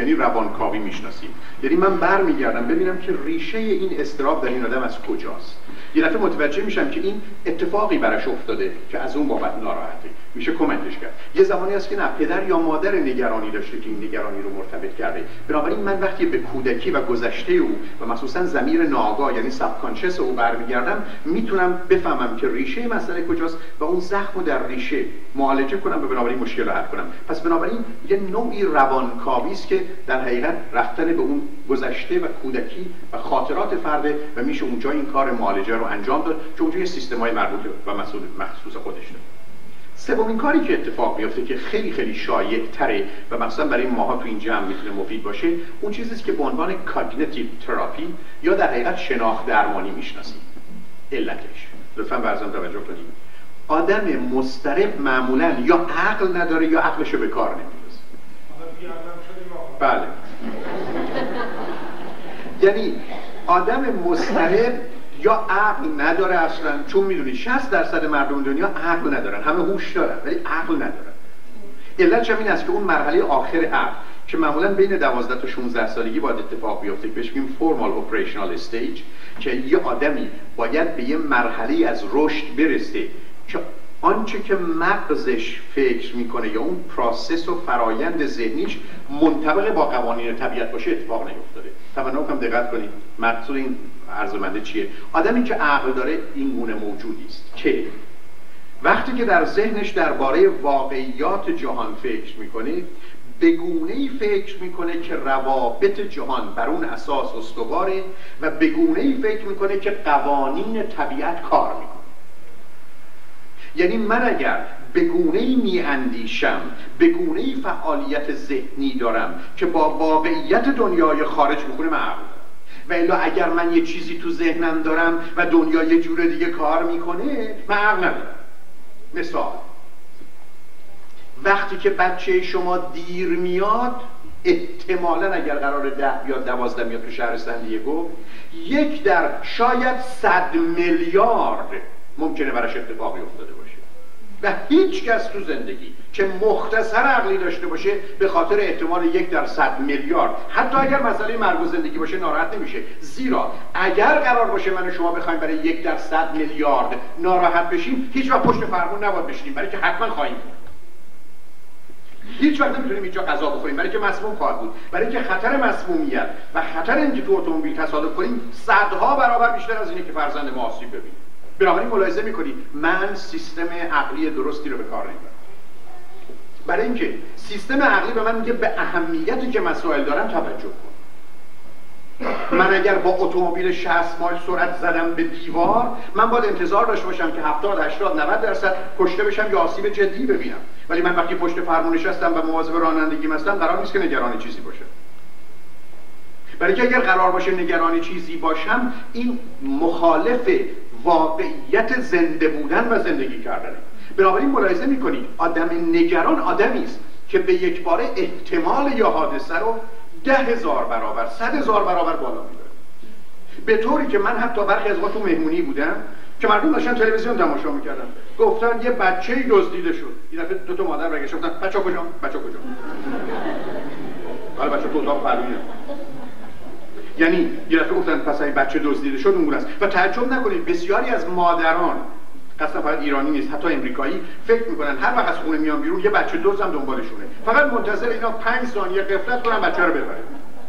یعنی روانکاوی میشناسیم. یعنی من برمیگردم ببینم که ریشه این اضطراب در این آدم از کجاست. یه دفعه متوجه میشم که این اتفاقی براش افتاده که از اون بابت ناراحته، میشه کمکش کرد. یه زمانی هست که نه، پدر یا مادر نگرانی داشته که این نگرانی رو مرتبط کرده. بنابراین من وقتی به کودکی و گذشته او و مخصوصا ضمیر ناآگاه یعنی ساب کانشس او برمیگردم، میتونم بفهمم که ریشه مسئله کجاست و اون زخم رو در ریشه معالجه کنم و بنابراین مشکل رو حل کنم. پس بنابراین یه نوعی روانکاوی است که در حقیقت رفتن به اون گذشته و کودکی و خاطرات فرده و میشه اونجا این کار معالجه رو انجام داد، چون اونجا یه سیستم‌های مربوط و مسئول مخصوص خودش داره. سومین کاری که اتفاق میفته که خیلی خیلی شایع تره و مثلا برای ماها تو این جمع میتونه مفید باشه، اون چیزی است که به عنوان کاگنیتیو تراپی یا در حقیقت شناخت درمانی میشناسیم. علتش لطفاً برزن توجه کنید. آدم مضطرب معمولاً یا عقل نداره یا عقلشو به کار نمیندازه. بله. یعنی آدم مضطرب یا عقل نداره اصلا، چون میدونی 60% مردم دنیا عقل ندارن، همه هوش دارن ولی عقل ندارن. علتش هم این است که اون مرحله آخر عقل که معمولا بین 12 تا 16 سالگی باید اتفاق بیفته که بهش میگیم فورمال اپریشنال استیج، که یه آدمی باید به یه مرحله از رشد برسه که آنچه که مغزش فکر میکنه یا اون پروسس و فرایند ذهنیش منطبق با قوانین طبیعت باشه اتفاق نیفتاده. تمنا کنم دقت کنید مقصود این عرضمنده چیه. آدمی که عقل داره این گونه موجودی است که وقتی که در ذهنش درباره واقعیات جهان فکر میکنه، به گونه‌ای فکر میکنه که روابط جهان بر اون اساس استواره و به گونه‌ای فکر میکنه که قوانین طبیعت کار میکنه. یعنی من اگر به گونه‌ای میاندیشم، به گونه‌ای فعالیت ذهنی دارم که با واقعیت دنیای خارج میخونه، من عقل دارم. و الا اگر من یه چیزی تو ذهنم دارم و دنیا یه جور دیگه کار میکنه، من عقل ندارم. مثال، وقتی که بچه شما دیر میاد، احتمالاً اگر قرار 10 بیاد 12 میاد تو شهر سندیگو، 1 در شاید 100 میلیارد ممکنه براش اتفاقی افتاده باشه و هیچ کس تو زندگی که مختصر عقلی داشته باشه به خاطر احتمال 1 در 100 میلیارد حتی اگر مسئله مرگ و زندگی باشه ناراحت نمیشه. زیرا اگر قرار باشه من و شما بخوایم برای 1 در 100 میلیارد ناراحت بشیم، هیچ وقت پشت فرمون نباید بشینیم، برای که حتما خواهیم بود. هیچ وقت نمیتونیم اینجا غذا بخوریم برای که مسموم خواهد بود، برای که خطر مسمومیت و خطر اینکه تو اتومبیل تصادف کنیم صدها برابر بیشتر از اینه که فرزند ما آسیب ببینه. بنابراین ملاحظه میکنید من سیستم عقلی درستی رو به کار نمیبرم، برای اینکه سیستم عقلی به من میگه به اهمیتی که مسائل دارم توجه کن. من اگر با اتومبیل 60 مایل سرعت زدم به دیوار، من باید انتظار داشته باشم که 70 80 90% کشته بشم یا آسیب جدی ببینم، ولی من وقتی پشت فرمون نشستم و مواظب رانندگی هستم قرار نیست که نگران چیزی باشم. برای که اگر قرار باشه نگران چیزی باشم، این مخالف واقعیت زنده بودن و زندگی کردنه. بنابراین ملاحظه میکنید آدم نگران آدمی است که به یک باره احتمال یا حادثه رو 10,000 برابر 100,000 برابر بالا میبره. به طوری که من حتی برخی از وقت تو مهمونی بودم که مردم داشتن تلویزیون تماشا میکردن، گفتن یه بچه‌ای دزدیده شد. این دفعه 2 تا مادر برگشتن گفتن بچه کجا؟ بچه کجا؟ حالا بچه تو اتاق پهلویه. یعنی یه دفعه گفتن پس این بچه دزدیده شد اون گونه است. و تعجب نکنید بسیاری از مادران، اصلا فقط ایرانی نیست حتی امریکایی، فکر میکنن هر وقت از خونه میان بیرون یه بچه دزد هم دنبالشونه، فقط منتظر اینا 5 ثانیه غفلت کنن بچه رو ببرن.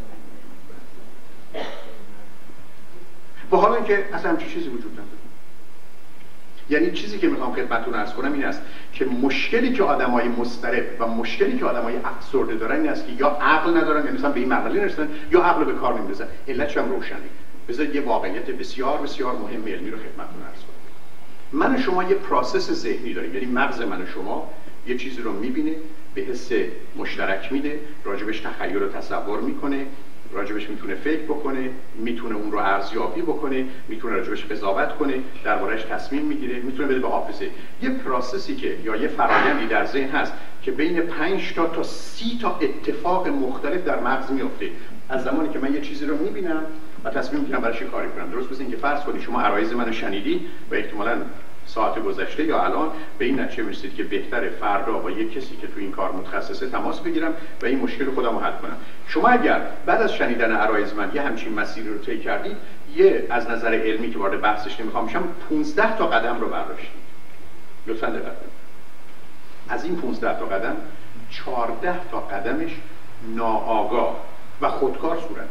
با حال اینکه اصلا همچین چیزی وجود نداره. یعنی چیزی که میخوام خدمتتون عرض کنم این است که مشکلی که آدمای مضطرب و مشکلی که آدمای افسرده دارن این است که یا عقل ندارن، یعنی مثلا به این مرحله نرسیدن، یا عقل به کار نمیندازن. علتش هم روشنه. بذارید یه واقعیت بسیار بسیار مهم علمی رو خدمتتون عرض کنم. من و شما یه پروسس ذهنی داریم، یعنی مغز من و شما یه چیزی رو میبینه، به حس مشترک میده، راجبش تخیل و تصور میکنه، راجبش میتونه فکر بکنه، میتونه اون رو ارزیابی بکنه، میتونه راجبش قضاوت کنه، درباره‌اش تصمیم میگیره، میتونه بده به حافظه. یه پروسسی که یا یه فرآیندی در ذهن هست که بین 5 تا 30 تا اتفاق مختلف در مغز میفته از زمانی که من یه چیزی رو میبینم و تصمیم میگیرم براش کاری کنم. درست مثل اینکه فرض کنید شما عرایض منو شنیدی و احتمالاً ساعت گذشته یا الان به این نتیجه میرسید که بهتره فردا با یک کسی که تو این کار متخصصه تماس بگیرم و این مشکل خودم رو حل کنم. شما اگر بعد از شنیدن عرایض من یه همچین مسیری رو طی کردید، یه از نظر علمی که وارد بحثش نمیخوام بشم 15 تا قدم رو برداشتید. لطفاً دقت کنید. از این 15 تا قدم 14 تا قدمش ناآگاه و خودکار صورت.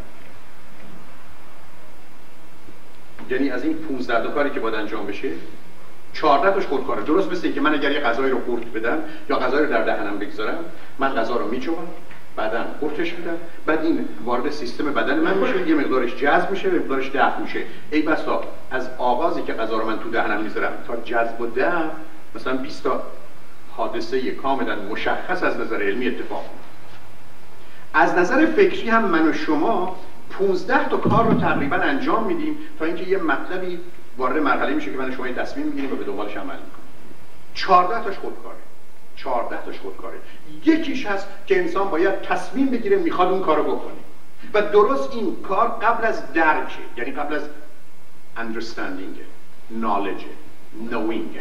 یعنی از این 15 تا کاری که باید انجام بشه 14 تاش خودکاره. درست مثل اینکه من اگر یه غذایی رو قورت بدم یا غذایی رو در دهنم بگذارم، من غذا رو میچوبم، بعداً قورتش میدم، بعد این وارد سیستم بدن من میشه، یه مقدارش جذب میشه، یه مقدارش دفع میشه. ای بسا از آغازی که غذا رو من تو دهنم میذارم تا جذب و دفع مثلا 20 تا حادثه کاملا مشخص از نظر علمی اتفاق. از نظر فکری هم من و شما 15 تا کار رو تقریبا انجام میدیم تا اینکه یه مطلبی وارد مرحله میشه که من و شما تصمیم میگیریم و به دنبالش عمل میکنیم. 14 تاش خودکاره. 14 تاش خودکاره. یکیش هست که انسان باید تصمیم بگیره میخواد اون کارو بکنه و درست این کار قبل از درکه، یعنی قبل از understanding، knowledge، knowing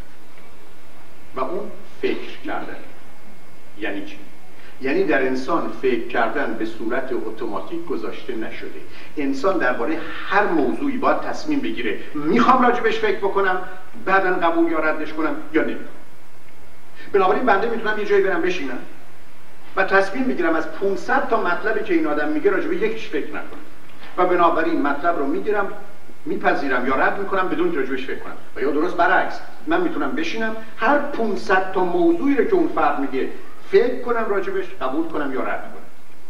و اون فکر کردن. یعنی چی؟ یعنی در انسان فکر کردن به صورت اتوماتیک گذاشته نشده. انسان درباره هر موضوعی باید تصمیم بگیره میخوام راجبش فکر بکنم، بعداً قبول یا ردش کنم یا نمیخوام. بنابراین بنده میتونم یه جایی برم بشینم و تصمیم بگیرم از 500 تا مطلبی که این آدم میگه راجب یکیش فکر نکنم و بنابراین مطلب رو میگیرم، میپذیرم یا رد میکنم بدون که راجبش فکر کنم. و یا درست برعکس، من میتونم بشینم هر 500 تا موضوعی رو که اون فرد میگه فکر کنم راجبش، قبول کنم یا رد کنم.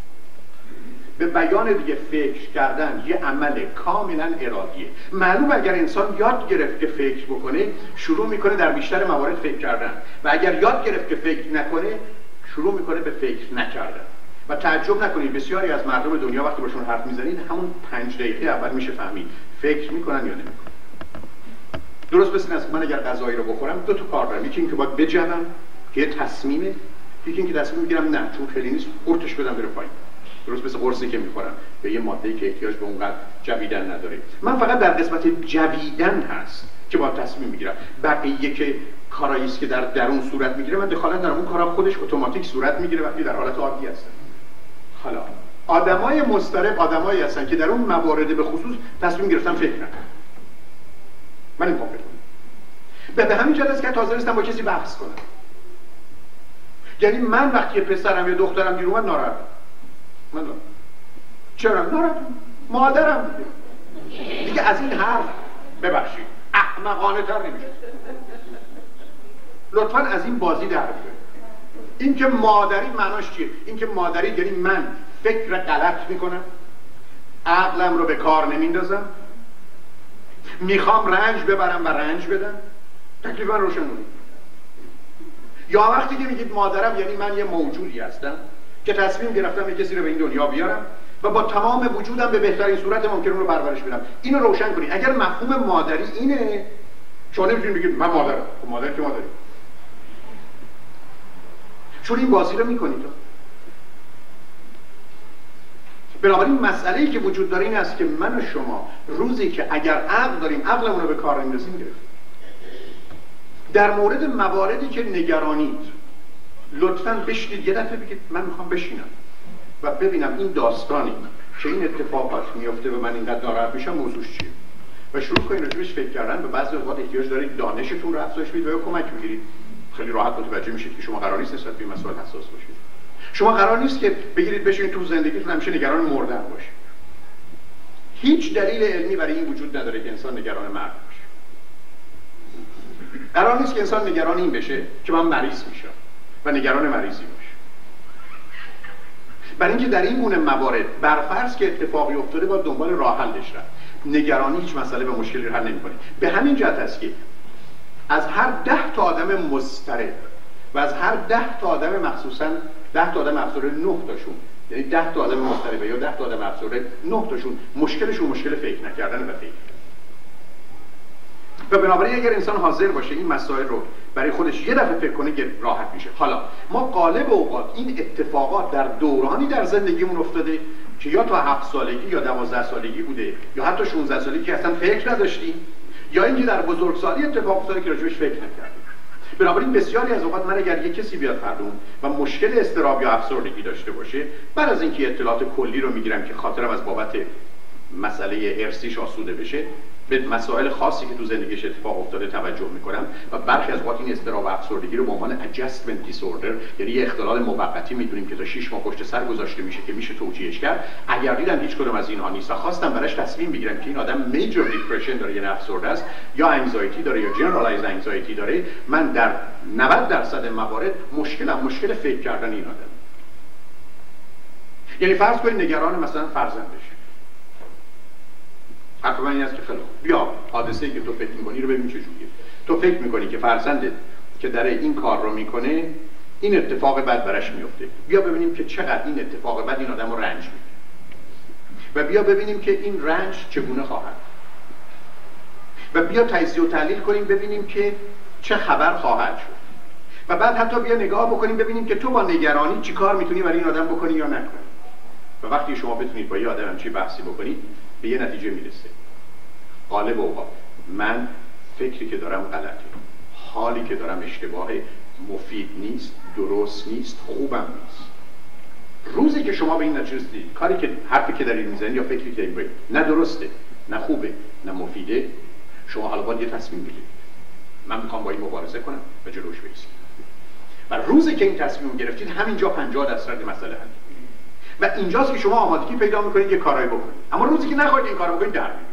به بیان دیگه فکر کردن یه عمل کاملا ارادیه. معلوم اگر انسان یاد گرفت که فکر بکنه شروع میکنه در بیشتر موارد فکر کردن و اگر یاد گرفت که فکر نکنه شروع میکنه به فکر نکردن. و تعجب نکنید بسیاری از مردم دنیا وقتی باشون حرف میزنید همون 5 دقیقه اول میشه فهمید فکر میکنن یا نمیکنن. درست مثل این است من اگر غذایی رو بخورم 2 تا کار دارم. یکی اینکه باید بجوم که یه تصمیمه، یکی اینکه تصمیم میگیرم نه چون خیلی نیست قورتش بدم بره پایین. درست مثل قرصی که میخورم به یه ماده‌ای که احتیاج به اونقدر جویدن نداره. من فقط در قسمت جویدن هست که باید تصمیم میگیرم. بقیه که کارایی است که در درون صورت میگیره من دخالت ندارم. اون کارا خودش اتوماتیک صورت میگیره وقتی در حالت عادی هستن. حالا آدمای مضطرب آدمایی هستن که در اون موارد به خصوص تصمیم گرفتن فکر نکنن. من این فکر کنم. به همین جهت است که تازه نیستم با کسی بحث کنم. یعنی من وقتی پسرم یا دخترم دیر اومد ناراحتم. من چرا ناراحتم؟ مادرم دیگه از این حرف ببخشید احمقانه تر نمیشه. لطفاً از این بازی در بیارید. این که مادری معناش چیه؟ این که مادری یعنی من فکر غلط میکنم، عقلم رو به کار نمیندازم، میخوام رنج ببرم و رنج بدم. تکلیف من روشن کنید. یا وقتی که میگید مادرم یعنی من یه موجودی هستم که تصمیم گرفتم یه کسی رو به این دنیا بیارم و با تمام وجودم به بهترین صورت ممکن اون رو پرورش بدم. اینو روشن کنید. اگر مفهوم مادری اینه شما نمیتونید بگید من مادرم. خب مادر که مادری. چون این بازی رو میکنید. بنابراین مسئله‌ای که وجود داره این است که من و شما روزی که اگر عقل داریم عقلمون رو به کار نمی‌اندازیم گرفت. در مورد مواردی که نگرانید لطفاً بشینید یه دفعه بگید من میخوام بشینم و ببینم این داستانی که این اتفاقات میفته و من اینقدر ناراحت میشم موضوعش چیه و شروع کنید راجبش فکر کردن. به بعضی اوقات احتیاج دارید دانشتون رو افزایش بدید و یا کمک بگیرید. خیلی راحت متوجه میشید که شما قرار نیست نسبت به این مسائل حساس باشید. شما قرار نیست که بگیرید بشینید تو زندگیتون همیشه نگران مردن باشید. هیچ دلیل علمی برای این وجود نداره که انسان نگران مرگ باشه. قرار نیست که انسان نگران این بشه که من مریض میشم و نگران مریضی باشه. برای اینکه در این گونه موارد برفرض که اتفاقی افتاده با دنبال راه حلش رفت. نگرانی هیچ مسئله به مشکلی حل نمی‌کنه. به همین جهت است که از هر 10 تا آدم مضطرب و از هر 10 تا آدم مخصوصاً 10 تا آدم افسرده 9 تاشون، یعنی 10 تا آدم مضطرب یا 10 تا آدم افسرده 9 تاشون مشکلشون مشکل فکر نکردن و فکر. و بنابراین اگر انسان حاضر باشه این مسائل رو برای خودش یه دفعه فکر کنه که راحت میشه. حالا ما غالب اوقات این اتفاقات در دورانی در زندگیمون افتاده که یا تا 7 سالگی یا 12 سالگی بوده یا حتی 16 سالگی که اصلا فکر نداشتیم یا اینکه در بزرگسالی اتفاق افتاده که راجبش فکر نکردید. بنابراین بسیاری از اوقات من اگر یک کسی بیاد فرمون و مشکل اضطراب یا افسردگی داشته باشه، بعد از اینکه اطلاعات کلی رو میگیرم که خاطرم از بابت مسئله ارثیش آسوده بشه، به مسائل خاصی که تو زندگیش اتفاق افتاده توجه میکنم و برخی از اوقات این اضطراب و افسردگی رو به عنوان adjustment disorder، یعنی یه اختلال موقتی میدونیم که تا 6 ماه پشت سر گذاشته میشه که میشه توجیهش کرد. اگر دیدم هیچ کدوم از اینها نیست و خواستم براش تصمیم بگیرم که این آدم major depression داره یا افسرده است یا anxiety داره یا generalized anxiety داره، من در 90% موارد مشکل فکر کردن این آدم. یعنی فرض کنید نگران مثلا فرزندش، حرف من این است که خیلی بیا حادثه‌ای که تو فکر می‌کنی رو ببین چه جوریه. تو فکر می‌کنی که فرزندت که داره این کار رو میکنه این اتفاق بد براش میفته، بیا ببینیم که چقدر این اتفاق بد این آدم رو رنج میده و بیا ببینیم که این رنج چگونه خواهد و بیا تجزیه و تحلیل کنیم ببینیم که چه خبر خواهد شد و بعد حتی بیا نگاه بکنیم ببینیم که تو با نگرانی چی کار میتونی برای این آدم بکنی یا نکنی. و وقتی شما بتونید با یه آدم همچین بحثی بکنید به یه نتیجه میرسه. غالب اوقات من فکری که دارم غلطه، حالی که دارم اشتباهه، مفید نیست، درست نیست، خوبم نیست. روزی که شما به این نتیجه رسیدید کاری که حرفی که دارید میزنید یا فکری که دارید نه درسته، نه خوبه، نه مفیده، شما حالا باید یه تصمیم بگیرید. من میخوام با این مبارزه کنم و جلوش برسیم. و روزی که این تصمیم رو گرفتید همینجا 50% مسئله حل. و اینجاست که شما آمادگی پیدا میکنید یه کارایی بکنید. اما روزی که نخواهید این کارو بکنید در میاد.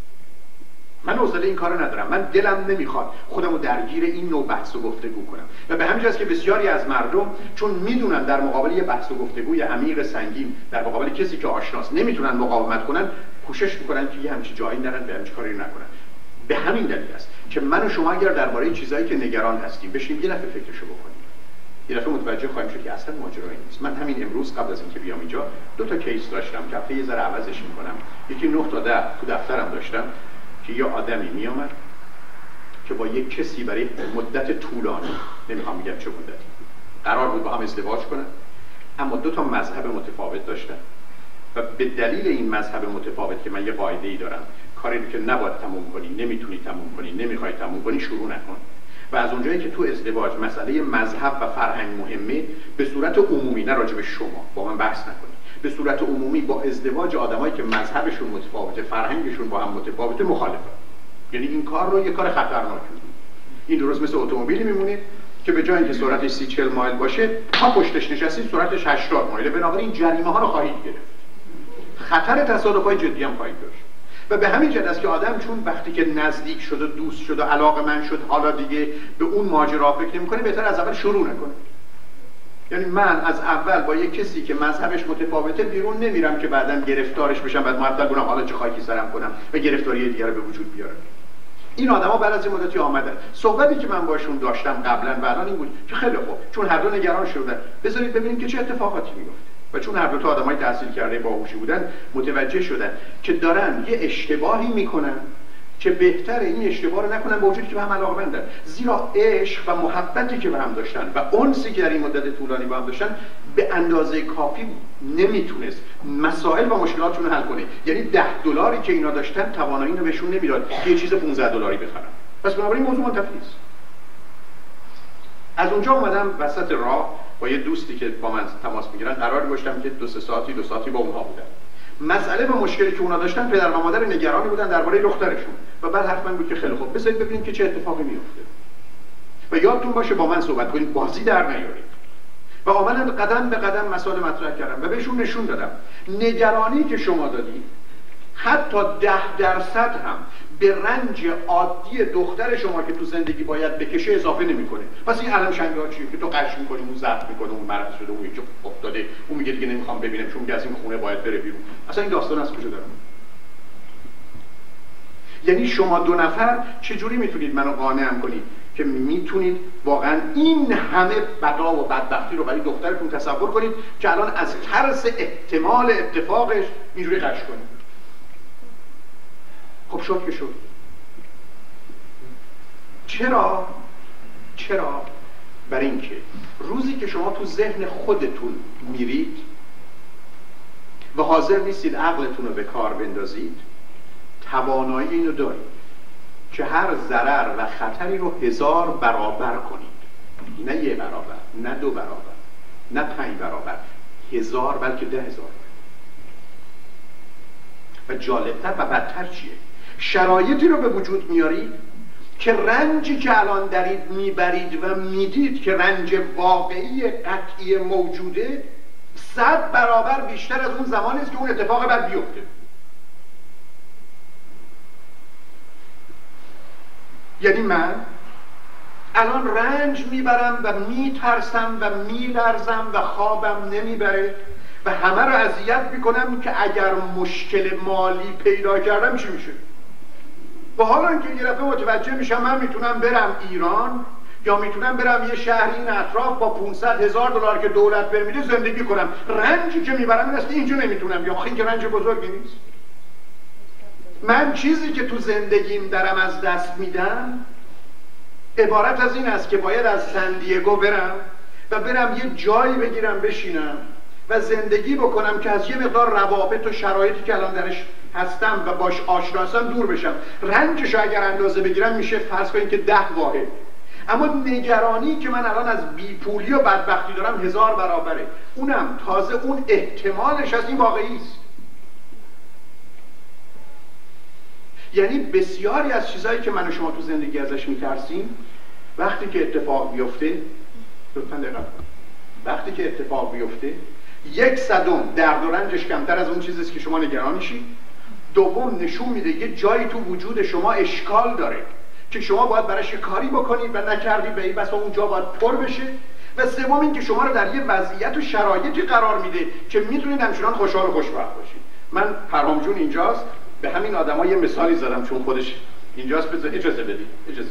من حوصله این کارو ندارم، من دلم نمیخواد خودمو درگیر این نوع بحث و گفتگو کنم. و به همین جاست که بسیاری از مردم چون میدونن در مقابل یه بحث و گفتگوی عمیق سنگین در مقابل کسی که آشناست نمیتونن مقاومت کنن، کوشش میکنن که یه همچین جایی نرن، به همچین کاری نکنن. به همین دلیل است که من و شما اگر درباره چیزایی که نگران هستیم بشیم یه دفعه فکرشو بکنیم، یه دفعه متوجه خواهیم شد که اصلا ماجرایی نیست. من همین امروز قبل از اینکه بیام اینجا 2 کیس داشتم که هفته یه ذره عوضش میکنم. یکی 9 تا 10 تو دفترم داشتم که یه آدمی میامد که با یک کسی برای مدت طولانی، نمیخوام بگم چه مدتی، قرار بود با هم ازدواج کنن، اما 2 مذهب متفاوت داشتن و به دلیل این مذهب متفاوت که من یه قاعده‌ای دارم، کاری که نباید تموم کنی، نمیتونی تموم کنی، نمیخوای تموم کنی، شروع نکن. و از اونجایی که تو ازدواج مسئله مذهب و فرهنگ مهمه، به صورت عمومی، نه راجع به شما، با من بحث نکنید، به صورت عمومی با ازدواج آدمایی که مذهبشون متفاوته، فرهنگشون با هم متفاوته، مخالفه. یعنی این کار رو یه کار خطرناک می‌دونید. این درست مثل اتومبیلی میمونه که به جای اینکه سرعتش 30-40 مایل باشه، تا پشتش نشستید سرعتش 80 مایله، بنابراین جریمه ها رو خواهید گرفت. خطر تصادف‌های جدی هم خواهید داشت. و به همین جهت است که آدم چون وقتی که نزدیک شد و دوست شد و علاقه‌مند شد حالا دیگه به اون ماجرا فکر نمی‌کنه، بهتر از اول شروع نکنه. یعنی من از اول با یک کسی که مذهبش متفاوته بیرون نمیرم که بعداً گرفتارش بشم، بعد معطل کنم حالا چه خاکی سرم کنم و گرفتاری دیگه رو به وجود بیارم. این آدما بعد از این مدتی آمدن. صحبتی که من باشون داشتم قبلا و الان این بود که خیلی خوب، چون هر دو نگران شدن، بذارید ببینیم که چه اتفاقاتی میفته. و چون هر دو تا آدمای تحصیل کرده باهوشی بودن، متوجه شدن که دارن یه اشتباهی میکنن که بهتره این اشتباه رو نکنن، با وجودی که به هم علاقه‌مندن. زیرا عشق و محبتی که به هم داشتن و انسی که در این مدت طولانی با هم داشتن به اندازه کافی نمیتونست مسائل و مشکلاتشون رو حل کنه. یعنی $10 که اینا داشتن توانایی رو بهشون نمیداد که یه چیز $15 بخرن. پس بنابراین موضوع منتفی است. از اونجا اومدم وسط راه با یه دوستی که با من تماس میگیرن قرار گذاشتم که 2 ساعتی با اونها بودم. مسئله و مشکلی که اونا داشتن، پدر و مادر نگرانی بودن درباره دخترشون و بعد حرف من بود که خیلی خوب بذارید ببینیم که چه اتفاقی میفته و یادتون باشه با من صحبت کنید، بازی در نیارید. و آمدن قدم به قدم مسائل مطرح کردم و بهشون نشون دادم نگرانی که شما دادید حتی 10% هم به رنج عادی دختر شما که تو زندگی باید بکشه اضافه نمیکنه. پس این علم شنگا چیه که تو قش میکنی، اون زخم میکنه، اون مرض شده، اون یکی افتاده، اون میگه دیگه نمیخوام ببینم چون میگه از این خونه باید بره بیرون. اصلا این داستان از کجا داره؟ یعنی شما 2 نفر چجوری میتونید منو قانعم کنید که میتونید واقعا این همه بلا و بدبختی رو برای دخترتون تصور کنید که الان از ترس احتمال اتفاقش اینجوری قش کنید؟ خب شد که شد. چرا؟ برای اینکه روزی که شما تو ذهن خودتون میرید و حاضر نیستید عقلتون رو به کار بندازید، توانایی اینو دارید که هر ضرر و خطری رو 1000 برابر کنید، نه 1 برابر، نه 2 برابر، نه 5 برابر، 1000 بلکه 10,000. و جالبتر و بدتر چیه؟ شرایطی رو به وجود میارید که رنجی که الان دارید میبرید و میدید که رنج واقعی قطعی موجوده 100 برابر بیشتر از اون زمانی است که اون اتفاق بعد بیفته. یعنی من الان رنج میبرم و میترسم و میلرزم و خوابم نمیبره و همه رو اذیت میکنم که اگر مشکل مالی پیدا کردم چی میشه. و حالا اینکه یه دفعه متوجه میشم من میتونم برم ایران یا میتونم برم یه شهر این اطراف با 500,000 دلار که دولت بهم میده زندگی کنم، رنجی که میبرم این است که اینجا نمیتونم. یا این که رنج بزرگی نیست. من چیزی که تو زندگیم دارم از دست میدم عبارت از این است که باید از سندیگو برم و برم یه جایی بگیرم بشینم و زندگی بکنم که از یه مقدار روابط و شرایطی که الان درش هستم و باش آشناسم دور بشم. رنجشو اگر اندازه بگیرم میشه فرض کنید که 10 واحد. اما نگرانی که من الان از بیپولی و بدبختی دارم 1000 برابره. اونم تازه اون احتمالش از این واقعی است. یعنی بسیاری از چیزهایی که من و شما تو زندگی ازش میترسیم وقتی که اتفاق بیفته، لطفاً دقت کنید، وقتی که اتفاق بیفته 1/100 درد و رنجش کمتر از اون چیزیست که شما نگران میشید. دوم نشون میده یه جایی تو وجود شما اشکال داره که شما باید براش کاری بکنید و نکردید به این بس اونجا باید پر بشه. و سوم این که شما رو در یه وضعیت و شرایطی قرار میده که میتونید همچنان خوشحال و خوشبخت باشید. من پرهام جون اینجاست، به همین آدما یه مثالی زدم چون خودش اینجاست. بذار اجازه بدید.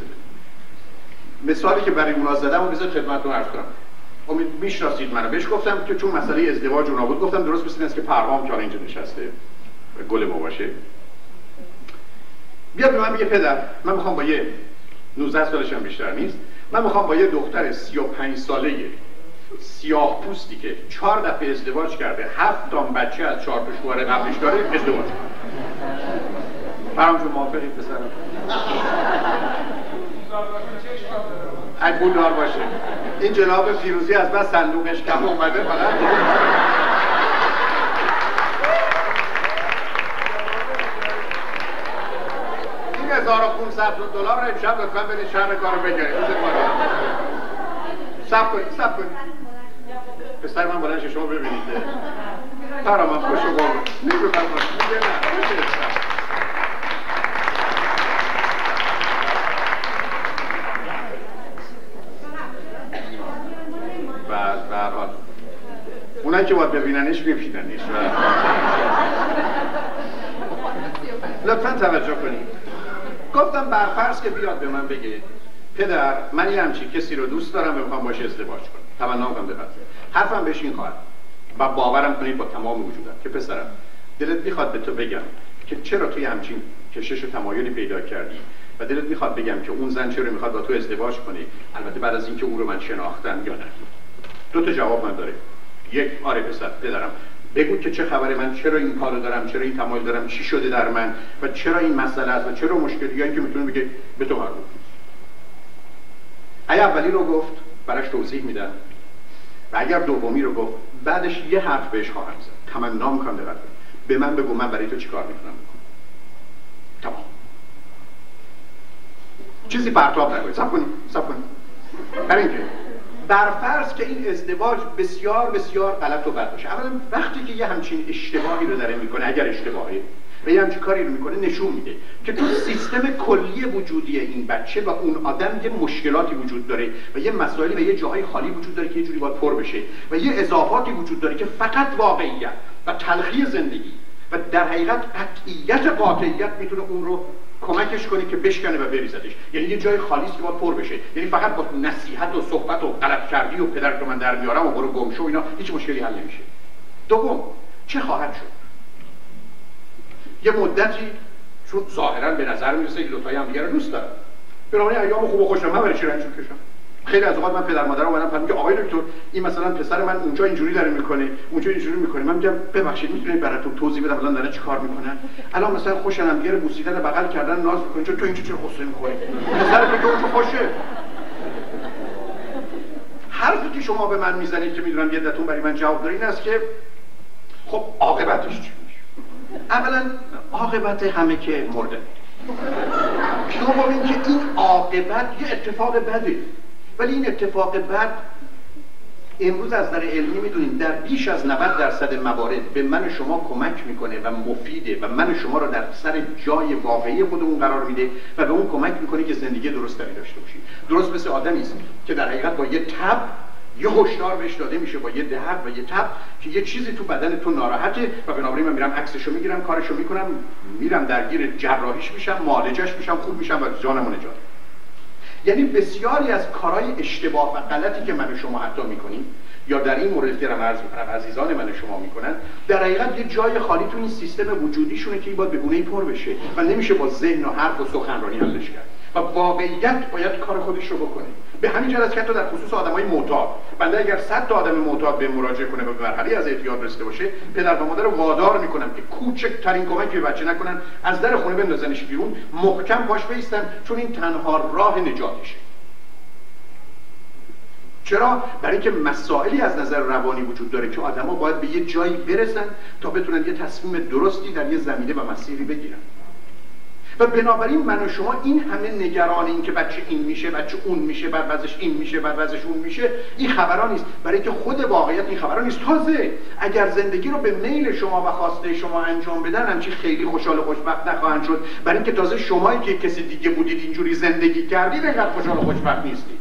مثالی که برای اونا زدم و بذار خدمتتون عرض کنم. امید میشناسید منو. بهش گفتم که چون مسئله ازدواج اونا بود گفتم درست مثل اینه که پرهام که اینجا نشسته گل ما باشه بیاد به من بگه پدر من میخوام با یه 19 سالش هم بیشتر نیست، من میخوام با یه دختر 35 ساله سیاه پوستی که 4 دفعه ازدواج کرده 7 تا بچه از 4 تا شوهر قبلش داره ازدواج کنم. پرهام جون موافقی پسرم؟ اگه پولدار باشه. این جناب فیروزی از بس صندوقش کم اومده فقط این 1500 دلار رو امشب لطفا برید شهر کارو بگیرید. صبر کنید پسر من بلند شما ببینید. پرهام من خوشو گم میگم اونایی که باید ببیننش ببیننش. لطفاً توجه کنید. گفتم برفرض که بیاد به من بگه پدر من یه همچین کسی رو دوست دارم و میخوام باشه ازدواج کنم، تمنا میکنم دقت کنید، حرفم بهش این خواهد و باورم کنید با تمام وجودم که پسرم دلت میخواد به تو بگم که چرا توی همچین کشش و تمایلی پیدا کردی و دلت میخواد بگم که اون زن چرا میخواد با تو ازدواج کنه، البته بعد از اینکه اون رو من شناختم یا نه. 2 تا جواب من داره. یک، آره پدرم بگو که چه خبره، من چرا این کارو دارم، چرا این تمایل دارم، چی شده در من و چرا این مسئله است و چرا مشکلیایی که میتونه بگه به تو مربوط. اگه اولی رو گفت براش توضیح میدم و اگر دومی رو گفت بعدش یه حرف بهش خواهم زد. تمنا میکنم دقت کنید. به من بگو من برای تو چیکار میتونم بکنم. تمام. چیزی پرتاب نکنید. صبر کنید. برای اینکه برفرض که این ازدواج بسیار بسیار غلط و بد باشه. اولا وقتی که یه همچین اشتباهی رو داره میکنه، اگر اشتباهی و یه همچین کاری رو میکنه، نشون میده که تو سیستم کلی وجودی این بچه و اون آدم یه مشکلاتی وجود داره و یه مسائلی و یه جاهای خالی وجود داره که یه جوری باید پر بشه و یه اضافاتی وجود داره که فقط واقعیت و تلخی زندگی و در حقیقت قاطعیت میتونه اون رو کمکش کنی که بشکنه و بریزدش. یعنی یه جای خالی است که باید پر بشه. یعنی فقط با نصیحت و صحبت و غلط کردی و پدر که من در میارم و برو گم شو اینا هیچ مشکلی حل نمیشه. دوم، چه خواهد شد؟ یه مدتی چون ظاهرا به نظر میرسه که دو تایی هم دیگه رو دوست دارن. بنابراین ایام خوب و خوشم من برای چی رنج میکشم؟ خیلی از اوقات من پدر مادرم اومدن میگه آقای دکتر این مثلا پسر من اونجا اینجوری داره میکنه اونجا اینجوری میکنه، من میگم ببخشید میتونید براتون توضیح بدم الان داره چیکار میکنن؟ الان مثلا خوشن هم دیگه بوسیدن بغل کردن ناز میکنن چون تو اینجا چه قصه میخوری پسر تو اونجا خوشه. حرفی که شما به من میزنید که میدونم یه دتون برای من جواب داره این است که خب عاقبتش چی میشه؟ اولا عاقبت همه که مرده. دوم اینکه این عاقبت یه اتفاق بده، ولی این اتفاق بد امروز از نظر علمی میدونیم در بیش از 90% موارد به من شما کمک میکنه و مفیده و من شما رو در سر جای واقعی خودمون قرار میده و به اون کمک میکنه که زندگی درستری داشته باشیم. درست مثل آدمی است که در حقیقت با یه تب یه هشدار بهش داده میشه، با یه دهق و یه تب که یه چیزی تو بدن تو ناراحته و بنابراین من میرم عکسشو میگیرم، کارشو میکنم، میرم درگیر جراحیش میشم، معالجش میشم، خوب میشم و جانمو نجات. یعنی بسیاری از کارهای اشتباه و غلطی که من و شما حتی میکنیم یا در این مورد که عرض میکنم عزیزان من و شما میکنن، در حقیقت یه جای خالی تو این سیستم وجودیشونه که این باید به گونه‌ای پر بشه و نمیشه با ذهن و حرف و سخنرانی حلش کرد و واقعیت باید کار خودش رو بکنه. به همین جهت است که حتی در خصوص آدمای معتاد، بنده اگر 100 تا آدم معتاد به مراجعه کنه و به مرحله از اعتیاد رسیده باشه، پدر و مادر رو وادار میکنم که کوچکترین کمکی به بچه نکنن، از در خونه بندازنش بیرون، محکم پاش بایستن، چون این تنها راه نجاتشه. چرا؟ برای اینکه مسائلی از نظر روانی وجود داره که آدما باید به یه جایی برسن تا بتونن یه تصمیم درستی در یه زمینه و مسیری بگیرن. و بنابراین من و شما این همه نگران این که بچه این میشه، بچه اون میشه، بعد وضعش این میشه، بعد وضعش اون میشه، این خبران نیست. برای که خود واقعیت این خبران نیست. تازه اگر زندگی رو به میل شما و خواسته شما انجام بدن، همچین خیلی خوشحال و خوشبخت نخواهند شد. برای اینکه تازه شمایی که کسی دیگه بودید اینجوری زندگی کردید، انقدر خوشحال و خوشبخت نیستید.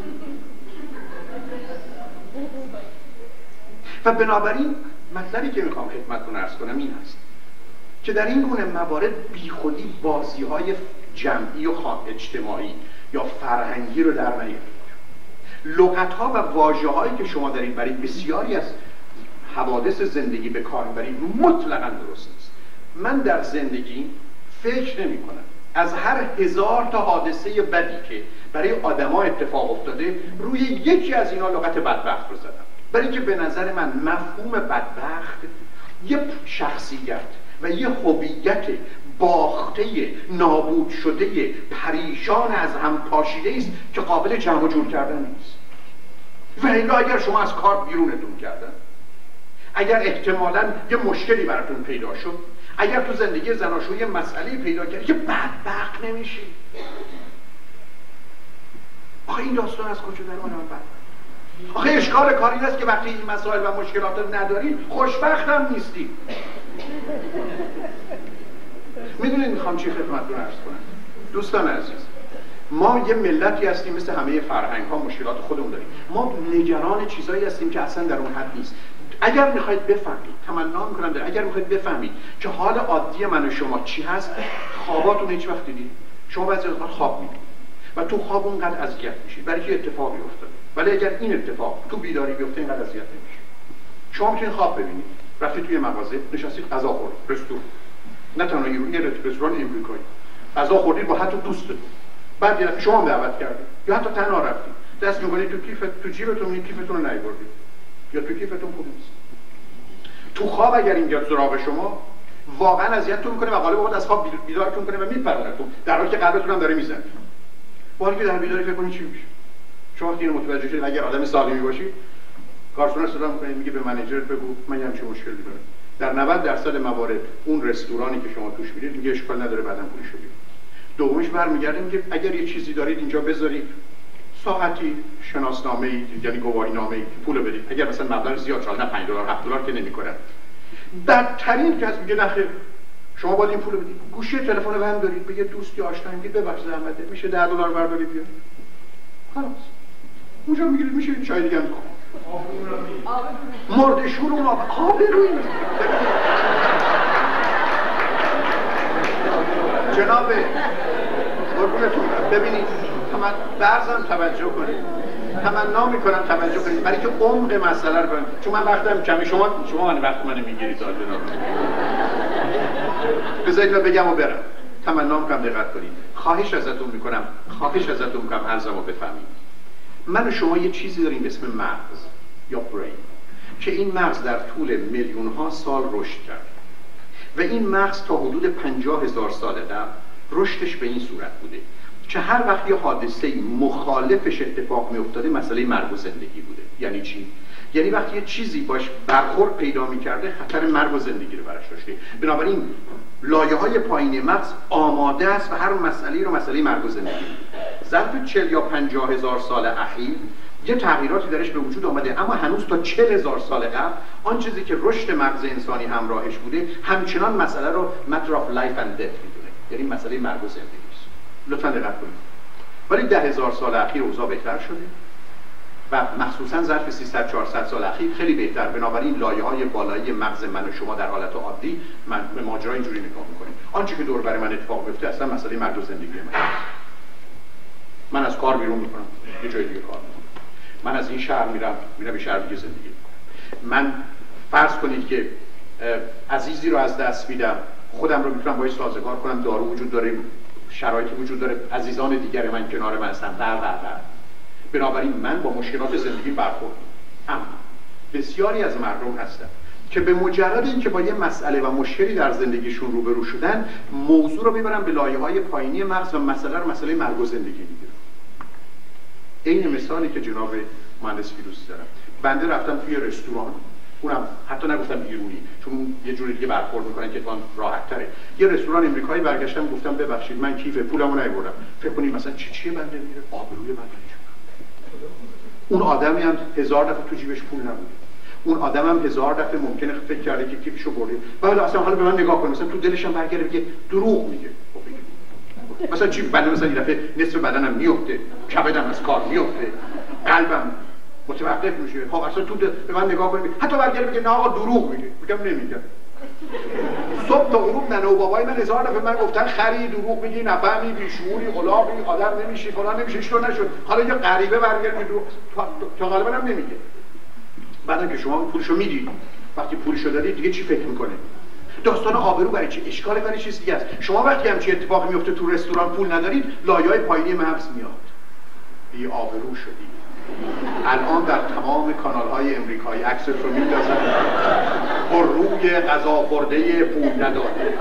و بنابراین مطلبی که میخوام خدمتتون عرض کنم این هست که در این گونه موارد بیخودی بازی‌های جمعی و اجتماعی یا فرهنگی رو در نیارید. لغت‌ها و واژه‌هایی که شما دارید برای بسیاری از حوادث زندگی به کار می‌برید مطلقاً درست نیست. من در زندگی فکر نمی‌کنم از هر 1000 تا حادثه بدی که برای آدم‌ها اتفاق افتاده روی یکی از اینا لغت بدبخت رو زدم. برای که به نظر من مفهوم بدبخت یه شخصیت و یه هویت باخته، نابود شده، پریشان از هم پاشیده است که قابل جمع و جور کردن نیست. و الا اگر شما از کار بیرونتون کردن، اگر احتمالاً یه مشکلی براتون پیدا شد، اگر تو زندگی زناشویی مسئله پیدا کردی که بدبخت نمیشی. آخه این داستان از کجا در آدم بدبخت؟ آخه اشکال کار این است که وقتی این مسائل و مشکلات رو نداری خوشبخت هم نیستی. میدونید میخوام چی خدمتتون عرض کنم؟ دوستان عزیز، ما یه ملتی هستیم مثل همه فرهنگ ها مشکلات خودمون داریم. ما نگران چیزایی هستیم که اصلا در اون حد نیست. اگر میخواید بفهمید، تمنا میکنم اگر میخواید بفهمید که حال عادی من و شما چی هست، خواباتون هیچ وقت دیدید؟ شما بعضی وقتا خواب میبینید و تو خواب اونقدر اذیت میشید برای که اتفاقی افتاده. ولی اگر این اتفاق تو بیداری بیفته اینقدر اذیت نمیشه. شما میتونید خواب ببینید، رفتید توی مغازه، نشستید غذا خوردید، رستوران، نه تنها یه رستوران امریکایی، غذا خوردید با حتی دوستتون، بعد یه شما هم دعوت کردید یا حتی تنها رفتید، دست می‌کنید تو کیف، تو جیبتون، این کیفتون رو نیاوردید یا تو کیفتون پول نیست. تو خواب اگر این بیاد سراغ شما واقعا اذیتتون میکنه و غالب اوقات از خواب بیدارتون کنه و میپرونتون در حالی که قلبتون هم داره میزنه. با حالی که در بیداری فکر کنید چی میشه. شما وقتی اینو متوجه شدید اگر آدم سالمی باشید، کارشناس صدا میکنید میگه به منیجر بگو من همین مشکلی دارم. در 90% موارد اون رستورانی که شما توش میرید میگه اشکال نداره بعداً پولش بدید. دومش برمیگرده میگه اگر یه چیزی دارید اینجا بذارید، ساعتی، شناسنامه‌ای، یعنی گواهینامه‌ای، پول بدید. اگر مثلا مبلغ زیاد شد، نه $5 $7 که نمیکنن. بدترین کس میگه نه خیر شما باید این پول بدید. گوشی تلفن رو هم دارید، به یه دوستی آشنا میگید ببخشید زحمت میشه $10 بردارید بیارید. خلاص. اونجا میگیرید میشه چای دیگه هم مردشور اون آبرویی. جناب قربونتون ببینید، برزم توجه کنید، تمنا میکنم توجه کنید برای که عمق مسئله رو ببینید، چون من وقتم کمی، شما من وقت منو میگیرید جناب. بذارید من بگم و برم. تمنا میکنم دقت کنید. خواهش ازتون میکنم عرضمو بفهمید. من و شما یه چیزی داریم به اسم مغز یا برین که این مغز در طول میلیون ها سال رشد کرد و این مغز تا حدود 50,000 سال قبل رشدش به این صورت بوده که هر وقت یه حادثه مخالفش اتفاق می افتاده مسئله مرگ و زندگی بوده. یعنی چی؟ یعنی وقتی یه چیزی باش برخورد پیدا می کرده خطر مرگ و زندگی رو براش داشته. بنابراین لایه های پایین مغز آماده است و هر مسئله رو مسئله مرگ و زندگی ظرف 40 یا 50,000 سال اخیر یه تغییراتی درش به وجود آمده، اما هنوز تا 40,000 سال قبل آن چیزی که رشد مغز انسانی همراهش بوده همچنان مسئله رو matter of life and death میدونه، یعنی مسئله مرگ و زندگی است. لطفا دقت کنید. ولی 10,000 سال اخیر اوضاع بهتر شده و مخصوصا ظرف 300-400 سال اخیر خیلی بهتر. بنابراین لایه‌های بالایی مغز من و شما در حالت عادی من به ماجرا اینجوری نگاه می‌کنیم. آنچه که دور بر من اتفاق میفته اصلا مسئله مرگ و زندگی من از کار بیرون میکنم، یه جای دیگه کار میکنم. من از این شهر میرم به شهر دیگه زندگی میکنم. من فرض کنید که عزیزی رو از دست میدم، خودم رو میتونم باهاش سازگار کنم، دارو وجود داره، شرایطی وجود داره، عزیزان دیگر من کنار من هستن و بنابراین من با مشکلات زندگی برخورد. اما بسیاری از مردم هستن که به مجرد اینکه با یه مسئله و مشکلی در زندگیشون روبرو شدن موضوع رو میبرن به لایه‌های پایینی مغز و مسئله رو مسئله مرگ و زندگی میگیرن. این مثالی که جناب مهندس فیروزی دارم. بنده رفتم توی رستوران، اونم حتی نگفتم ایرانی چون یه جوری دیگه برخورد میکنن که اتفاقاً راحت تره. یه رستوران امریکایی برگشتم گفتم ببخشید من کیف پولمو نیاوردم. فکر کنید مثلا چیه بنده میره؟ آبروی بنده. اون آدمی هم 1000 دفعه تو جیبش پول نبوده. اون آدم هم 1000 دفعه ممکنه فکر کرده که کیفشو برده. بعد اصلا حالا به من نگاه کنه، مثلا تو دلش هم برگره بگه دروغ میگه. مثلا چی بنده مثلا یه دفعه نصف بدنم میفته، کبدم از کار میفته، قلبم متوقف میشه. خب اصلا تو به من نگاه کنه حتی برگره بگه نه آقا دروغ میگه. میگم نمیگم. صبح تا غروب ننه و بابای من 1000 دفعه من گفتن خری دروغ میگی، نفهمی، بیشعوری، غلاقی، آدم نمیشی، فلان نمیشه، چطور نشد. حالا یه غریبه برگره دروغ تا غالبا هم نمیگه. بعدن که شما پولشو میدید، وقتی پولشو دادید دیگه چی فکر میکنه؟ داستان آبرو برای چی؟ اشکال برای چیز دیگه است. شما وقتی همچین اتفاقی میفته تو رستوران پول ندارید، لایه‌های پایینی مغز میاد. بی آبرو شدید. الان در تمام کانال‌های امریکایی عکسش رو میندازن با روی غذا خورده پول نداده.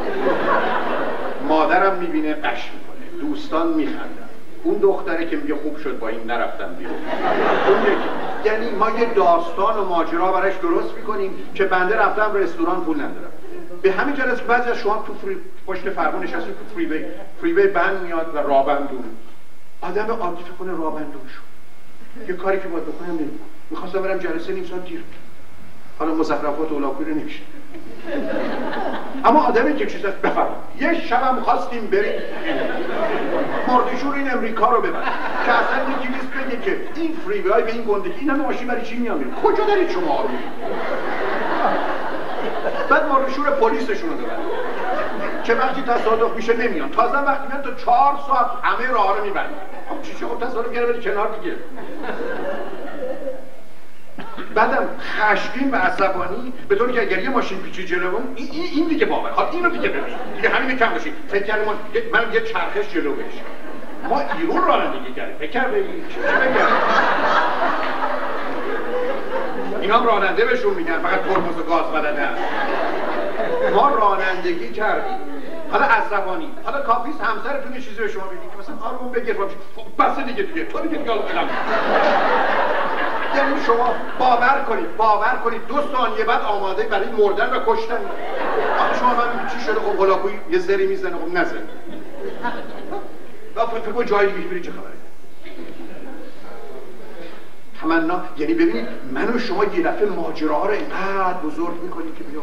مادرم میبینه قش میکنه، دوستان میخندن. اون دختره که میگه خوب شد با این نرفتم بیرون. اون یعنی ما یه داستان و ماجرا براش درست میکنیم که بنده رفتم رستوران پول ندارم. به همین جهت که بعضی از شما تو پشت فرمون نشستید تو فریوی بند میاد و رابندون. آدم عادی فکر کنه رابندون شد. یه کاری که باید بکنم نمی‌کنم. می‌خواستم برم جلسه نیم ساعت دیر. حالا مزخرفات اولاغی رو نمیشه. اما آدمی که چیزاش بفرما یه شبم خواستیم بریم مردشور این امریکا رو ببریم که اصلا یکی نیست بگه که این فریوی های به این گندگی این همه ماشین برای چی میان میریم؟ کجا دارید شما آبید؟ بعد مردشور پلیسشون رو ببریم که وقتی تصادف میشه نمیان، تازه وقتی میان تا 4 ساعت همه راه رو میبرن. چی خب تصادف کرده بری کنار دیگه. بعدم خشمگین و عصبانی به طوری که اگر یه ماشین پیچی جلوم این دیگه باور، حالا اینو دیگه ببین دیگه همین کم داشتیم. فکر کردم من یه چرخش جلو بشه ما ایران رانندگی کردیم. فکر کردم چی بگم اینا هم راننده بهشون میگن فقط ترمز و گاز بلدن. ما رانندگی کردیم. حالا عصبانی، حالا کافیست همسرتون یه چیزی به شما بگید که مثلا آروم بگیر بس دیگه تو دیگه دیگه یعنی شما باور کنید 2 ثانیه بعد آماده برای مردن و کشتن. آخه شما من چی شده؟ خب هلاکویی یه زری میزنه، خب نزن و فکر کنید جای دیگه برید چه خبره. تمنا یعنی ببینید من و شما یه دفعه ماجراها رو اینقدر بزرگ میکنید که بیا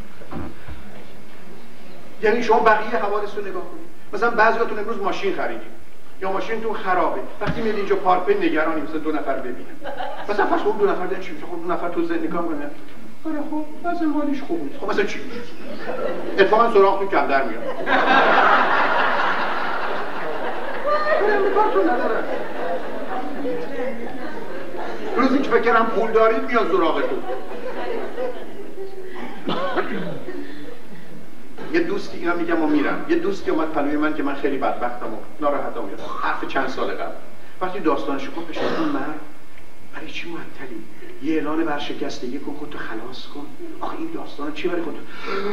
یعنی شما بقیه حوادث رو نگاه کنید. مثلا بعضیاتون امروز ماشین خریدید یا ماشینتون خرابه، وقتی میاد اینجا پارک به نگرانی مثلا 2 نفر ببینن. مثلا فرض کن 2 نفر دیگه چی میشه؟ خب 2 نفر تو زندگی نگاه کنن. آره خب مثلا مالیش خوب نیست. خب مثلا چی میشه؟ اتفاقا سراغتون کم در میاد. کارتون نداره. روزی که فکر کنم پول دارید میاد سراغتون. یه دوستی اینا میگم و میرم، یه دوستی اومد پلوی من که من خیلی بدبختم و ناراحتم و حرف چند سال قبل وقتی داستانش گفت بشه اون مرد برای چی معطلی؟ یه اعلان ورشکستگی کن، خودتو خلاص کن. آخه این داستانا چی برای خودتو؟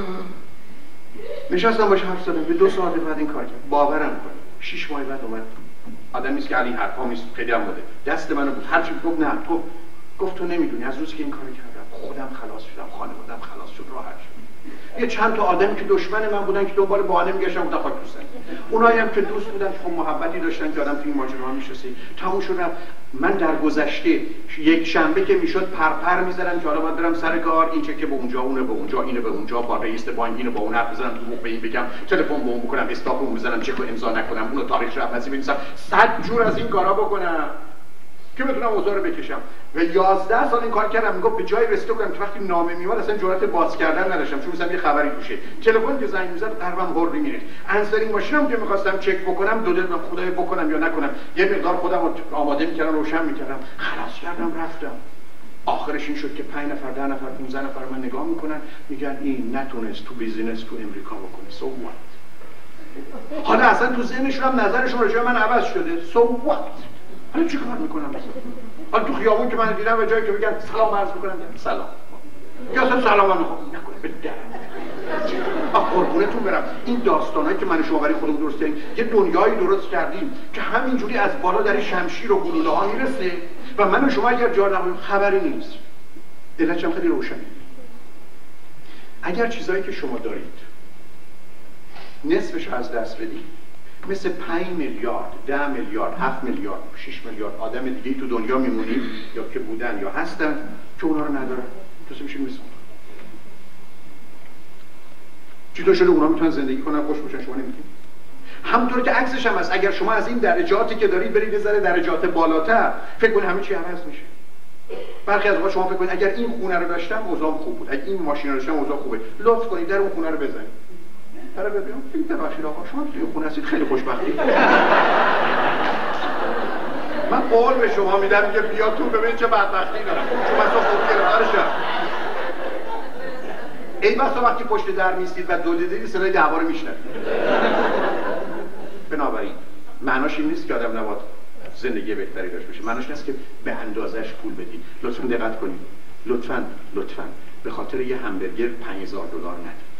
نشستم باشه حرف زدم، به 2 ساعت بعد این کار کرد. باورم کن 6 ماه بعد اومد. آدمی است که علی حرفا نیست، خیلی هم بوده. دست منو بود، هر چی گفت نه، گفت تو نمیدونی از روزی که این کارو کردم خودم خلاص شدم، خانواده‌ام خلاص شد، راحت شد. یه چند تا آدمی که دشمن من بودن که دنبال بهانه میگشتن گفتن خاک تو سر. اونایی هم که دوست بودن که خب محبتی داشتن که آدم تو این ماجرا میشناسه، تموم شد. من در گذشته یک شنبه که میشد پرپر میزدم که حالا باید برم سر کار، این چکه به اونجا، اونه به اونجا، اینو به اونجا، با رئیس بانک اینو با اون حرف بزنم، تو به این بگم، تلفن به اون بکنم، استاپ اون بزنم، چک امضا نکنم، اونو تاریخ رفاسی بنویسم، 100 جور از این کارا بکنم که بتونم اوضاع رو بکشم. و 11 سال این کار کردم. میگفت به جای رسیده بودم که وقتی نامه میومد اصلا جرأت باز کردن نداشتم، چون مثلا یه خبری توشه، تلفن که زنگ میزد قلبم هوری میریخت. انسرینگ ماشینم که میخواستم چک بکنم، دو دل من خدای بکنم یا نکنم، یه مقدار خودم رو آماده میکردم، روشن میکردم، خلاص کردم رفتم. آخرش این شد که 5 نفر 10 نفر 15 نفر من نگاه میکنن میگن این نتونست تو بیزینس تو امریکا بکنه، سو وات. حالا اصلا تو ذهنشون هم نظرشون راجع به من عوض شده، سو وات. حالا چی کار میکنم مثلا؟ حالا تو خیابون که من دیدم و جایی که بگن سلام عرض میکنم سلام، یا اصلا سلام هم میخوام نکنه به درم. قربونتون برم، این داستانایی که من شما برای خودمون درست کردیم، یه دنیایی درست کردیم که همینجوری از بالا در شمشیر و گلوله ها میرسه و من و شما اگر جا نمونیم خبری نیست. علتش هم خیلی روشنه. اگر چیزایی که شما دارید نصفش از دست بدید، مثل 5 میلیارد، 10 میلیارد، 7 میلیارد، 6 میلیارد آدم دیگه تو دنیا میمونیم یا که بودن یا هستن که اونا رو ندارن، تو میشین مثل چطور شده اونا میتونن زندگی کنن خوش باشن شما نمیتونید؟ همونطور که عکسش هم هست. اگر شما از این درجاتی که دارید برید بذاره درجات بالاتر، فکر کنید همه چی عوض میشه. برخی از وقت شما فکر کنید اگر این خونه رو داشتم اوضاعم خوب بود، اگر این ماشین رو داشتم اوضاع خوبه، لطف کنید در اون خونه رو بزنید. برای ببینم ببخشید آقا شما توی خونه هستید خیلی خوشبختید. من قول به شما میدم که بیا تو ببین چه بدبختی دارم، چون مثلا خوب گرفتارشم. ای بسا وقتی پشت در میستید و دو دیدید صدای دعوا رو میشنوید. بنابراین معناش این نیست که آدم نباید زندگی بهتری داشته باشه، معناش این است که به اندازش پول بدید. لطفاً دقت کنید، لطفاً به خاطر یه همبرگر $5000 ندید.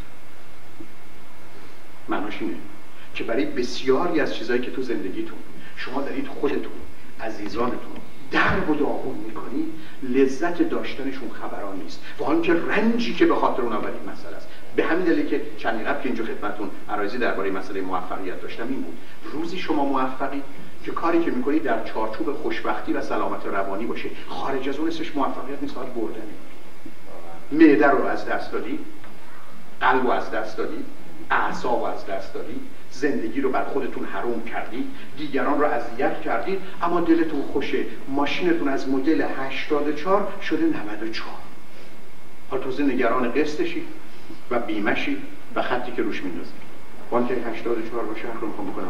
معناش اینه که برای بسیاری از چیزایی که تو زندگیتون شما دارید خودتون، عزیزانتون درب و داغون میکنید، لذت داشتنشون خبران نیست و حالا که رنجی که به خاطر اونا برای مسئله است. به همین دلیل که چندی قبل که اینجا خدمتتون عرایضی درباره مسئله موفقیت داشتم این بود، روزی شما موفقی که کاری که میکنید در چارچوب خوشبختی و سلامت روانی باشه، خارج از اون اسمش موفقیت نیست، فقط بردنه. معده رو از دست دادی، قلب رو از دست دادی، اعصاب رو از دست دادی، زندگی رو بر خودتون حروم کردید، دیگران رو اذیت کردید، اما دلتون خوشه، ماشینتون از مدل 84 شده 94. حالا تو نگران قسطشی و بیمه‌شی و خطی که روش میندازید. وان که 84 باشه رو میخوام بکنم.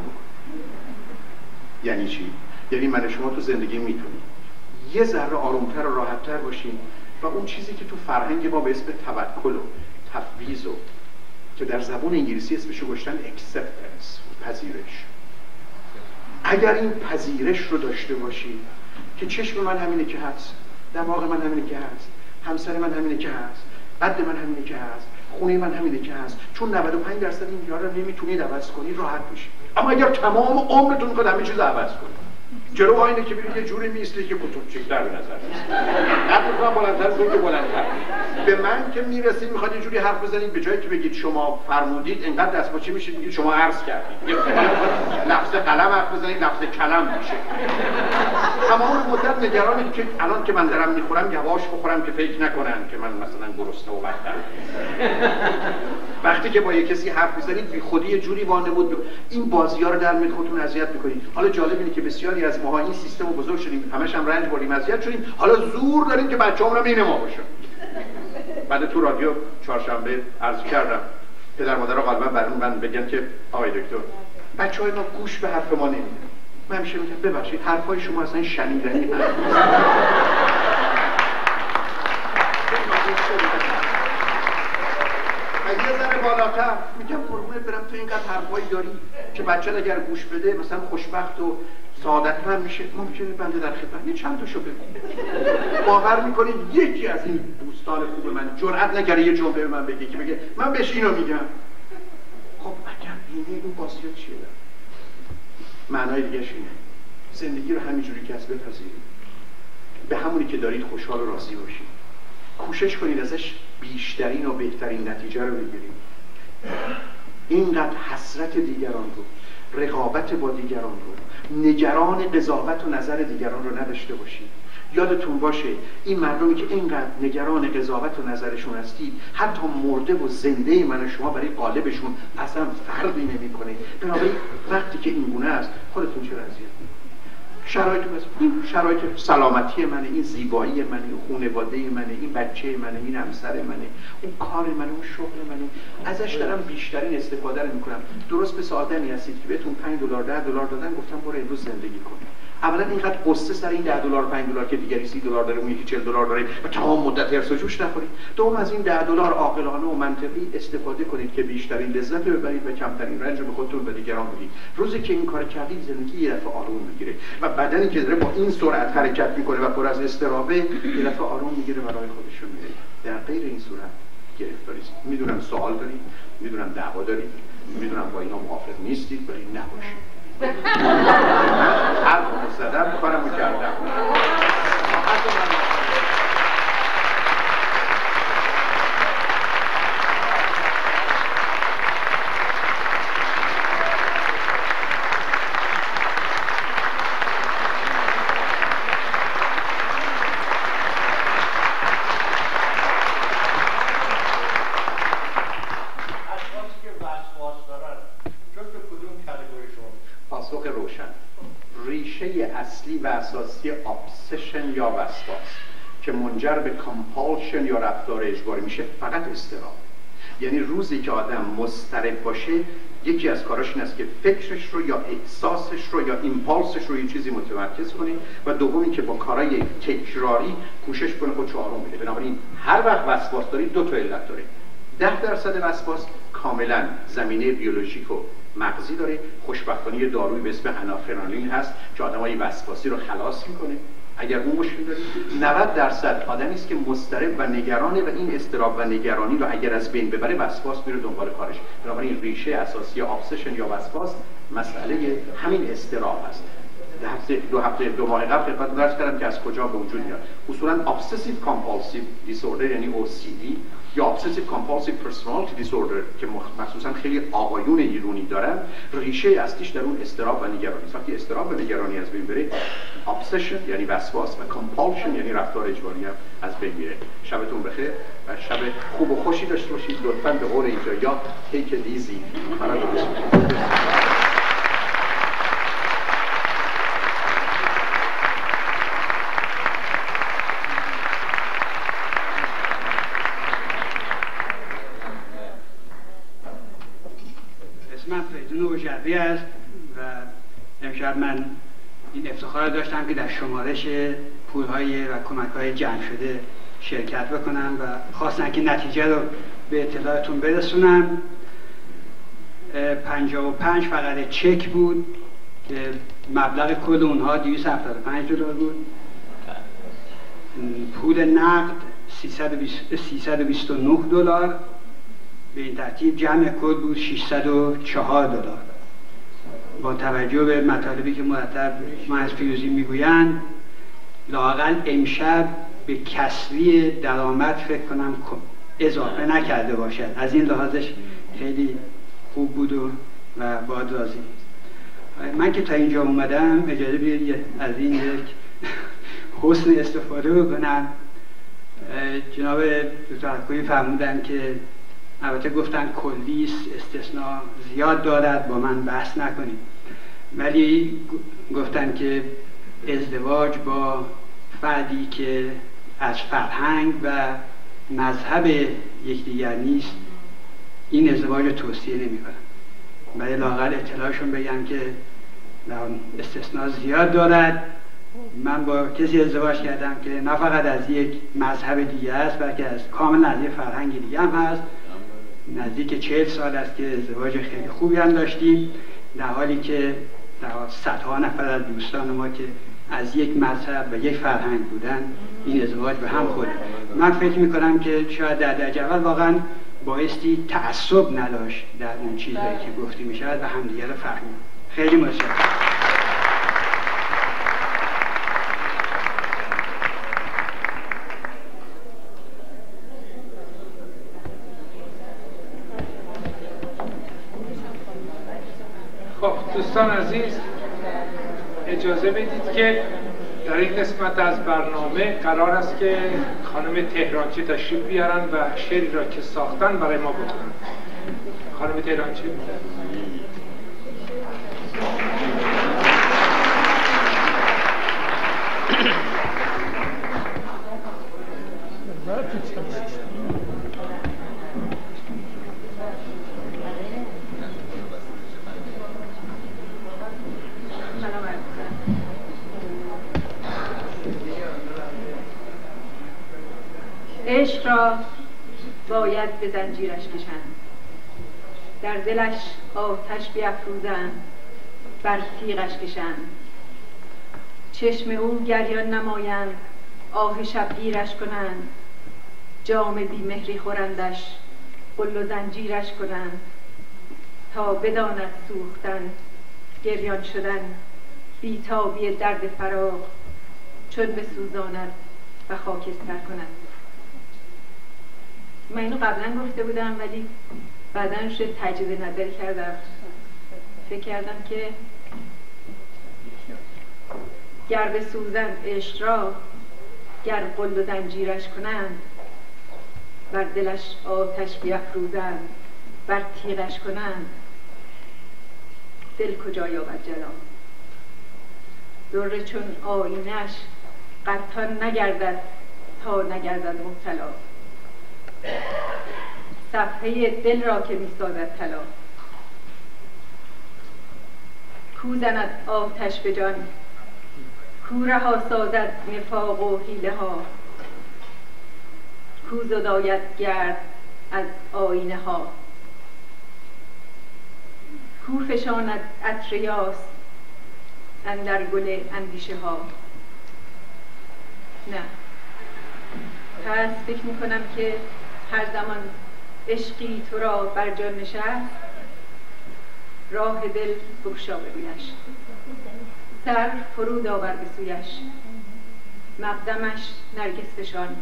یعنی چی؟ یعنی من شما تو زندگی میتونید یه ذره آرومتر و راحتتر باشین و اون چیزی که تو فرهنگ ما به اسم توکل و تفویض و که در زبان انگلیسی اسمشو گذاشتن acceptance، پذیرش. اگر این پذیرش رو داشته باشی که چشم من همینه که هست، دماغ من همینه که هست، همسر من همینه که هست، قد من همینه که هست، خونه من همینه که هست، چون 95% این رو نمیتونید عوض کنید، راحت میشید. اما اگر تمام عمرتون میخواد همه چیز عوض کنید، جلو آینه که برید یه جوری میسته که کتوچک‌تر به نظر میاد. قد می‌کنم بلندتر کنید که بلندتر. به من که میرسید میخواد یه جوری حرف بزنید به جایی که بگید شما فرمودید، انقدر دستپاچه میشید میگید شما عرض کردید. لفظ قلم حرف بزنید، لفظ کلم میشه. تمام مدت نگرانید که الان که من دارم میخورم یواش بخورم که فکر نکنن که من مثلا گرسنه و بدترم. وقتی که با یه کسی حرف میزنید بی خودی یه جوری وانمود، این بازی‌ها رو در میاد خودتون اذیت میکنید. حالا جالب اینه که بسیاری از ماها این سیستم رو بزرگ شدیم، همش هم رنج بردیم، اذیت شدیم، حالا زور داریم که بچه‌مون هم این ما باشن. بعد تو رادیو چهارشنبه عرض کردم پدر مادرها غالبا برام من بگن که آقای دکتر بچه‌های ما گوش به حرف ما نمیدن. من همیشه میگم ببخشید حرفای شما اصلا شنیدنی نیست. یه ذره بالاتر راحت‌تر میگم قربونت برم تو اینقدر حرفایی داری که بچه اگر گوش بده مثلا خوشبخت و سعادتمند میشه، ممکنه بنده در خدمت یه چند تاشو بگم. باور میکنید یکی از این دوستان خوب من جرئت نکرده یه جمله به من بگه که بگه من بهش اینو میگم. خب اگر اینه این بازیات چیه؟ معنای دیگه‌ش اینه زندگی رو همینجوری که از بپذیرید، به همونی که دارید خوشحال و راضی باشید، کوشش کنید ازش بیشترین و بهترین نتیجه رو بگیرید. اینقدر حسرت دیگران رو، رقابت با دیگران رو، نگران قضاوت و نظر دیگران رو نداشته باشید. یادتون باشه این مردمی که اینقدر نگران قضاوت و نظرشون هستید، حتی مرده و زنده من و شما برای قالبشون اصلا فرقی نمیکنه. بنابراین وقتی که این گونه است خودتون چه اذیت شرایط این شرایط سلامتی منه، این زیبایی منه، این خانواده منه، این بچه منه، این همسر منه، اون کار منه، اون شغل منه، ازش دارم بیشترین استفاده رو میکنم. درست به آدمی هستید که بهتون $5 $10 دادن، گفتم برو امروز زندگی کن. اولا اینقدر قصه سر این $10 $5 که دیگری $30 داره، اون یکی $40 داره و تمام مدت هرس و جوش نخورید. دوم از این $10 عاقلانه و منطقی استفاده کنید که بیشترین لذت رو ببرید و کمترین رنج رو به خودتون و دیگران بدید. روزی که این کار کردید زندگی یه دفعه آروم میگیره و بدنی که داره با این سرعت حرکت میکنه و پر از اضطرابه یه دفعه آروم میگیره و راه خودش رو میره. در غیر این صورت گرفتاری است. میدونم سوال دارید، میدونم دعوا دارید، میدونم با اینا موافق نیستید، ولی نباشید. حرف زدم کارمو کردم. اصلی و اساسی ابسشن یا وسواس که منجر به کامپالشن یا رفتار اجباری میشه فقط اضطراب. یعنی روزی که آدم مضطرب باشه یکی از کاراش این است که فکرش رو یا احساسش رو یا ایمپالسش رو یه چیزی متمرکز کنه و دومی که با کارهای تکراری کوشش کنه خودشو آروم بده. بنابراین هر وقت وسواس دارید دو تا علت داره. 10% وسواس کاملا زمینه بیولوژیک و مغزی داره. خوشبختانه یه دارویی به اسم انافرانین هست که آدمای وسواسی رو خلاص میکنه. اگر اون مشکل دارید 90% آدمی است که مضطرب و نگرانه و این اضطراب و نگرانی رو اگر از بین ببره وسواس میره دنبال کارش. بنابراین ریشه اساسی ابسشن یا وسواس مسئله همین اضطراب است. دو ماه قبل خدمتتون عرض کردم که از کجا به وجود میاد. اصولا obsessive compulsive disorder یعنی OCD یا obsessive compulsive personality disorder که مخصوصا خیلی آقایون ایرانی دارن، ریشه اصلیش در اون اضطراب و نگرانی است. وقتی اضطراب و نگرانی از بین بره، obsession یعنی وسواس و compulsion یعنی رفتار اجباری هم از بین میره. شبتون بخیر و شب خوب و خوشی داشته باشید. لطفاً به قول اینجا یا take it easy جعبی است و امشب من این افتخار داشتم که در شمارش پولهای و کمکهای جمع شده شرکت بکنم و خواستم که نتیجه رو به اطلاعتون برسونم. 55 فقط چک بود که مبلغ کل اونها $275 بود. پول نقد $329. به این ترتیب جمع کل بود $604. با توجه به مطالبی که مرتب مهندس فیروزی میگویند لااقل امشب به کسری درآمد فکر کنم اضافه نکرده باشد. از این لحاظش خیلی خوب بود و باید راضی. من که تا اینجا اومدم اجازه بدید از این یک حسن استفاده بکنم. جناب دکتر حکومی فرمودن که البته گفتن کلیست، استثناء زیاد دارد، با من بحث نکنید، ولی گفتن که ازدواج با فردی که از فرهنگ و مذهب یکدیگر نیست این ازدواج رو توصیه نمی‌کنم، ولی لااقل اطلاعشون بگم که استثناء زیاد دارد. من با کسی ازدواج کردم که نه فقط از یک مذهب دیگه است بلکه از کاملا از یک فرهنگ دیگه هم هست نزدیک 40 سال است که ازدواج خیلی خوبی هم داشتیم، در حالی که صدها نفر از دوستان ما که از یک مذهب و یک فرهنگ بودن این ازدواج به هم خورد. من فکر میکنم که شاید در درجه اول واقعا بایستی تعصب نداشت در اون چیزایی که گفته میشود و همدیگه رو فهمید. خیلی متشکرم. خب دوستان عزیز، اجازه بدید که در این قسمت از برنامه قرار است که خانم تهرانچی تشریف بیارن و شعری را که ساختن برای ما بخونن. خانم تهرانچی. عشق را باید به زنجیرش کشند، در دلش آتش بیفروزند، بر تیغش کشند. چشم او گریان نمایند، آه شبگیرش کنند. جام بیمهری خورندش، غل و زنجیرش کنند. تا بداند سوختن، گریان شدن، بیتابی درد فراق، چون بسوزاند و خاکستر کند. من اینو قبلا گفته بودم ولی بعداً شد تجدید نظری کردم. فکر کردم که گر بسوزند عشق را، گر غل و زنجیرش کنند، بر دلش آتش بیفروزند، بر تیغش کنند، دل کجا یابد جلال؟ در چون آیینش قطعا نگردد تا نگردد مبتلا. صفحه دل را که می‌سازد طلا، کو زند آتش به جان، کو رها سازد نفاق و حیله ها، کو زداید گرد از آینه ها، کو فشاند عطر یاس اندر گل اندیشه ها. نه، پس فکر میکنم که هر زمان عشقی تو را بر جان نشست، راه دل بگشا برویش، سر فرود آور به سویش، مقدمش نرگس فشان.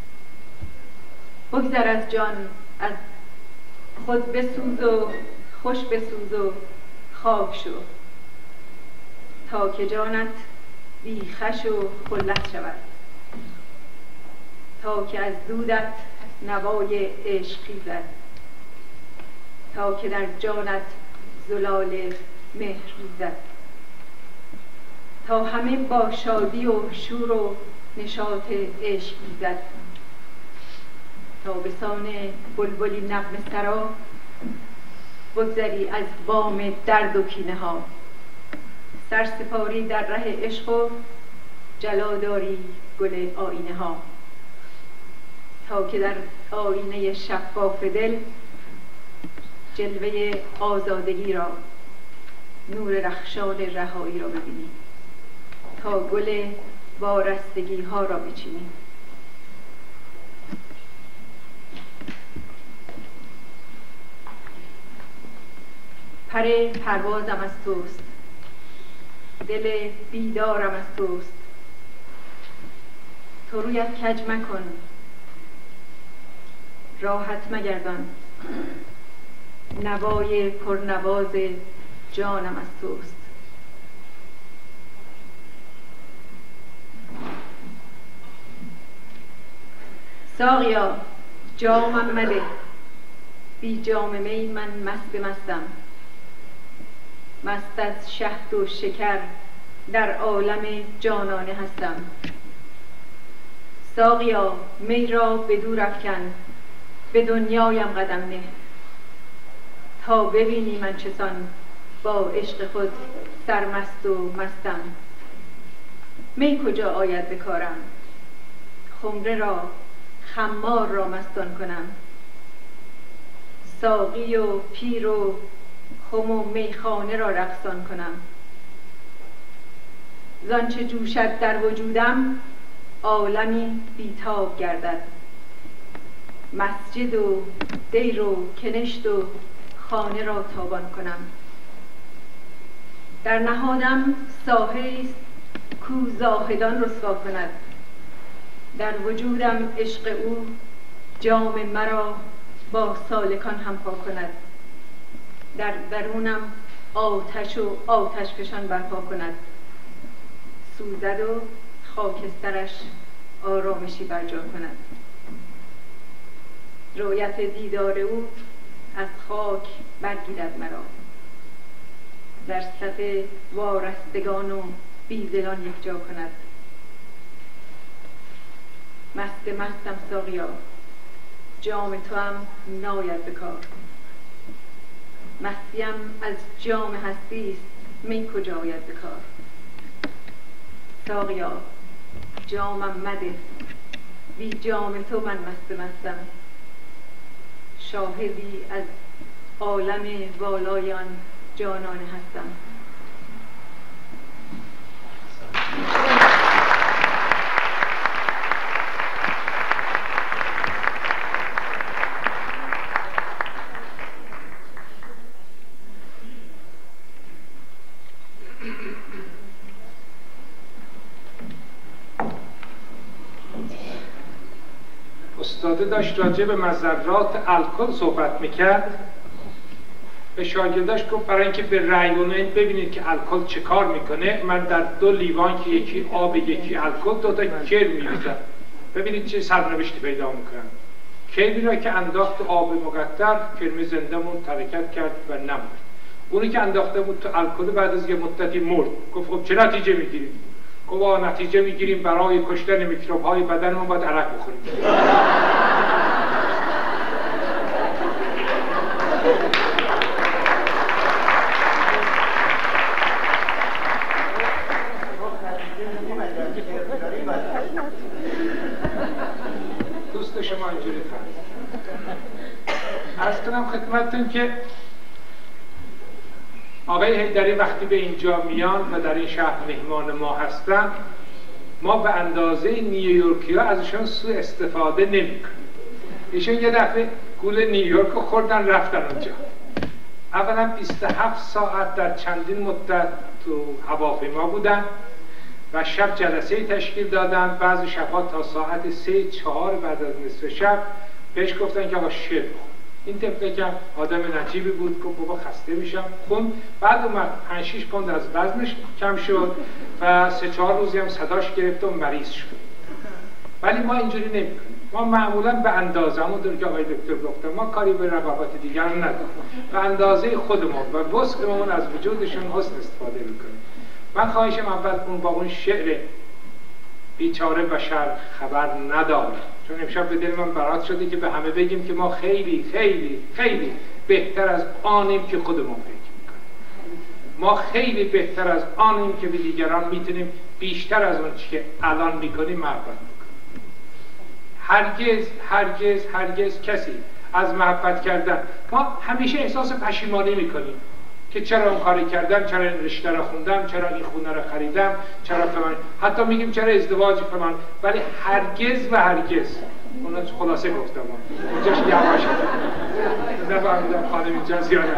بگذر از جان، از خود بسوز و خوش بسوز و خاک شو، تا که جانت بی خش و خلت شود، تا که از دودت نوای عشق خیزد، تا که در جانت زلال مهر ریزد، تا همه با شادی و شور و نشاط عشق ریزد، تا به سان بلبلی نغمه سرا بگذری از وام درد و کینه ها، سر سپاری در ره عشق و جلا داری گل آینه ها، تا که در آینه شفاف دل جلوه آزادگی را، نور رخشان رهایی را ببینی، تا گل وارستگی ها را بچینی. پر پروازم از توست، دل بیدارم از توست، تو رویت کج مکن، راحت مگردان، نوای پرنواز جانم از توست. ساقیا جامم مده، بی جام می من مست مستم، مست از شهد و شکر در عالم جانانه هستم. ساقیا می را به دور افکن، به دنیایم قدم نه، تا ببینی من چسان با عشق خود سرمست و مستم. می کجا آید به کارم، خمره را خمار را مستان کنم. ساقی و پیر و خم و میخانه را رقصان کنم. زانچه جوشد در وجودم عالمی بیتاب گردد. مسجد و دیر و کنشت و خانه را تابان کنم. در نهادم ساحلیست کو زاهدان رسوا کند. در وجودم عشق او جام مرا با سالکان همپا کند. در درونم آتش و آتش فشان برپا کند. سوزد و خاکسترش آرامشی برجا کند. رویت دیدار او از خاک برگیرد مرا. در صف وارستگان و بیدلان یک جا کند. مستم ساقیا، جام تو هم ناید بکار. مستیم از جام هستیست، می کجا آید بکار. ساقیا جامم مده، بی جام تو من مستم. شاهدی از عالم والای آن جانانه هستم. استاده داشت راجع به مضرات الکل صحبت میکرد. به شاگرداش گفت برای اینکه به رأی ببینید که الکل چه کار میکنه، من در 2 لیوان که یکی آب یکی الکل 2 تا کرم میریزم، ببینید چه سرنوشتی پیدا میکنن. کرمی را که انداخت آب مقطر، کرم زنده‌مون حرکت کرد و نمرد. اونی که انداخته بود تو الکل بعد از یه مدتی مرد. گفت خب چه نتیجه میگیریم؟ گفت نتیجه میگیریم برای کشتن میکروب های بدنمون باید عرق بخوریم. دوست شما اینجوری عرض کنم خدمتتون که آقای حیدری وقتی به اینجا میان و در این شهر مهمان ما هستن، ما به اندازه نیویورکی‌ها ازشون سوء استفاده نمی‌کنیم. ایشون یه دفعه گول نیویورک رو خوردن رفتن اونجا. اولا 27 ساعت در چندین مدت تو هواپیما بودن و شب جلسه تشکیل دادن. بعضی شب‌ها تا ساعت 3-4 بعد از نصف شب بهش گفتن که آقا شعر بخون. این طبقه که آدم نجیبی بود که بابا خسته میشم خون. بعد اومد 5-6 پوند از وزنش کم شد و 3-4 روزی هم صداش گرفت و مریض شد. ولی ما اینجوری نمی‌کنیم. ما معمولا به اندازه همونطور که آقای دکتر گفتن ما کاری به رقابت دیگران نداریم. به اندازه خودمون و وسعمون از وجودشون حسن استفاده می‌کنیم. من خواهشم اول اون با اون شعر بیچاره بشر خبر نداره، چون امشب به دل من برات شده که به همه بگیم که ما خیلی خیلی خیلی بهتر از آنیم که خودمون فکر میکنیم. ما خیلی بهتر از آنیم که به دیگران میتونیم بیشتر از اون چی که الان میکنیم محبت بکنیم. هرگز هرگز هرگز کسی از محبت کردن، ما همیشه احساس پشیمانی میکنیم که چرا اون کاری کردم، چرا این رشته رو خوندم، چرا این خونه رو خریدم، چرا فلان، حتی میگیم چرا ازدواج فلان، ولی هرگز و هرگز. اونا خلاصه گفتم اونجاش یواشه نفهمیدم خانم اینجا زیاده.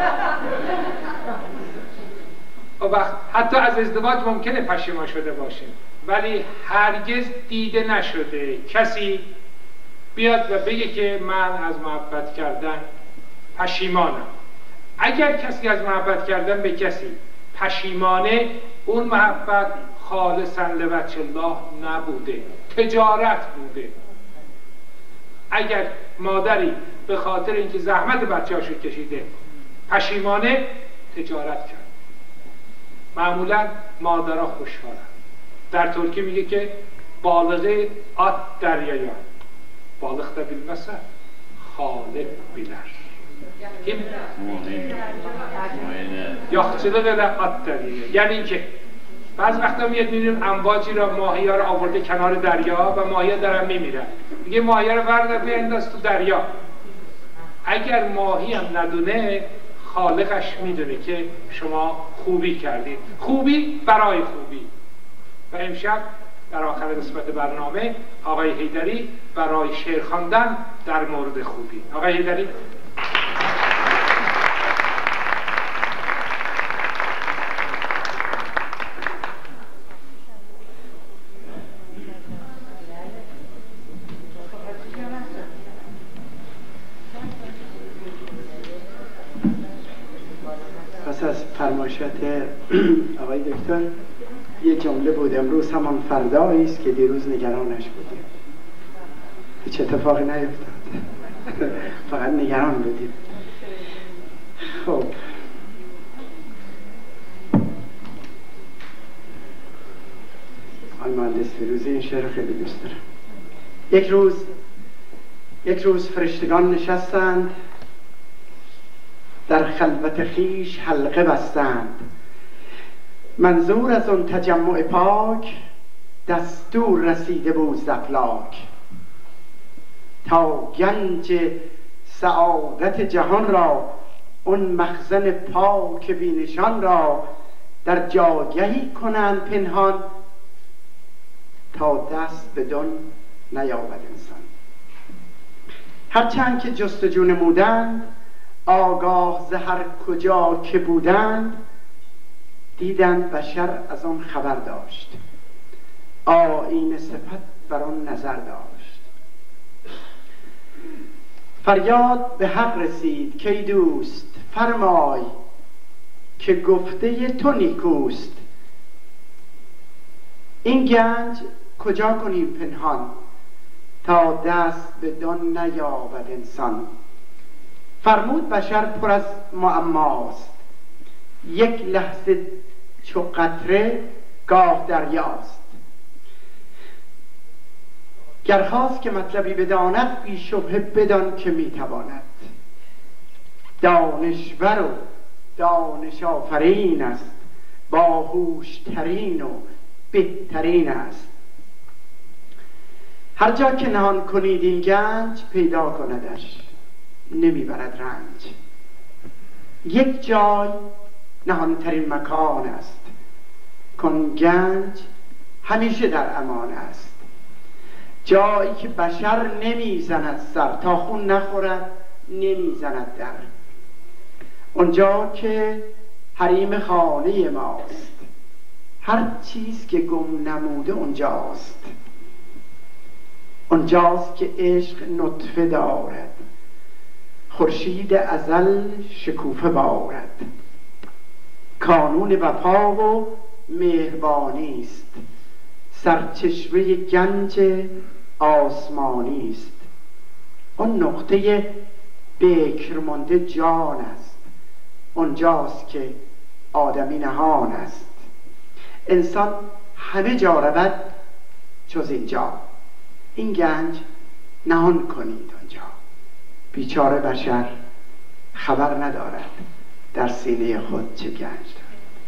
و وقت حتی از ازدواج ممکنه پشیمان شده باشیم، ولی هرگز دیده نشده کسی بیاد و بگه که من از محبت کردن پشیمانم. اگر کسی از محبت کردن به کسی پشیمانه، اون محبت خالصاً لوجه الله نبوده، تجارت بوده. اگر مادری به خاطر اینکه زحمت بچه‌هاشو کشیده پشیمانه، تجارت کرد. معمولاً مادرها خوشحالن. در ترکی میگه که بالغه ات دریایان، بالغ da bilmezse خالق bilir. Kim? یاخچılık ile at deriyor. یعنی اینکه بعض وقتا میاد میبینیم امواجی را ماهی‌ها را آورده کنار دریا و ماهی‌ها دارن میمیرن. میگه ماهی‌ها رو بردار بیانداز تو دریا. اگر ماهی هم ندونه خالقش میدونه که شما خوبی کردید، خوبی برای خوبی. و امشب در آخر قسمت برنامه آقای حیدری برای شعر خواندن در مورد خوبی. آقای حیدری. پس از فرمایشات آقای دکتر یه جمله بود: امروز همان فردایی است که دیروز نگرانش بودیم. هیچ اتفاقی نیفتاد، فقط نگران بودیم. خب آقای مهندس فیروزی این شعر خیلی دوست دارم. یک روز فرشتگان نشستند، در خلوت خیش حلقه بستند. منظور از آن تجمع پاک دستور رسیده بود ز افلاک، تا گنج سعادت جهان را، اون مخزن پاک بی نشان را، در جاگهی کنند پنهان، تا دست بدان نیابد انسان. هرچند که جستجو نمودند، آگاه ز هر کجا که بودند، دیدند بشر از آن خبر داشت، آیین صفت بر آن نظر داشت. فریاد به حق رسید که ای دوست، فرمای که گفته تو نیکوست. این گنج کجا کنیم پنهان، تا دست بدان نیابد انسان. فرمود بشر پر از معماست، یک لحظه چو قطره گاه دریاست. گر خواست که مطلبی بداند، بی شبهه بدان که میتواند. دانشور و دانش آفرین است، باهوشترین و بهترین است. هر جا که نهان کنید این گنج، پیدا کندش نمیبرد رنج. یک جای نهانترین مکان است، کن گنج همیشه در امان است. جایی که بشر نمیزند سر، تا خون نخورد نمیزند در. اونجا که حریم خانه ماست، هر چیز که گم نموده اونجاست. اونجاست که عشق نطفه دارد، خورشید ازل شکوفه بارد. کانون وفا و مهربانی است، سرچشمه گنج آسمانی است. اون نقطه بکر مانده جان است، اونجاست که آدمی نهان است. انسان همه جا رود جز اینجا، این گنج نهان کنید آنجا. بیچاره بشر خبر ندارد در سینه خود چه گنج دارد.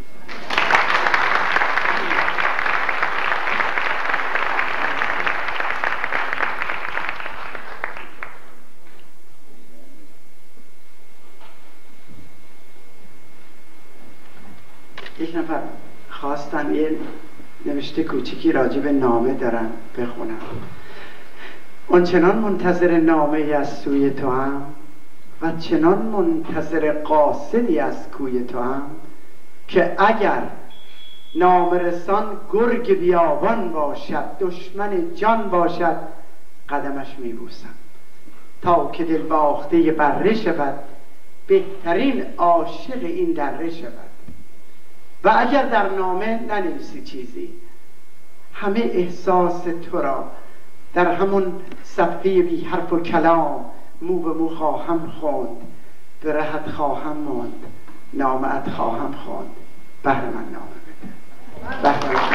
یک نفر خواستن یه نوشته کوچیکی راجع به نامه دارم بخونم. آنچنان منتظر نامه از سوی تو هم، و چنان منتظر قاصدی از کوی تو هم، که اگر نامرسان گرگ بیابان باشد، دشمن جان باشد، قدمش میبوسم. تا که دل باخته بره شود، بهترین عاشق این دره شود. و اگر در نامه ننویسی چیزی، همه احساس تو را در همون صفحه بی حرف و کلام مو به مو خواهم خوند، به رهت خواهم ماند، نامه‌ات خواهم خواند. بهر من نامه بده، بهر من.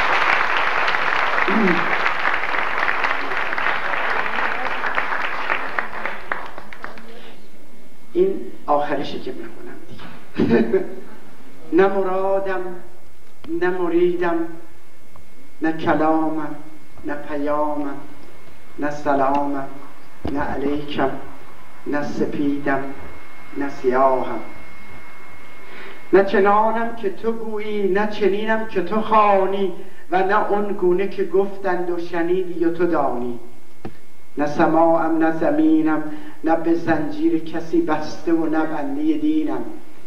این آخریشه که میخونم دیگه. نه مرادم، نه مریدم، نه کلامم، نه پیامم، نه سلامم، نه علیکم، نه سپیدم نه سیاهم، نه چنانم که تو گویی نه چنینم که تو خوانی، و نه اون گونه که گفتند و شنیدی و تو دانی. نه سماعم نه زمینم، نه به زنجیر کسی بسته و نه بنده دینم،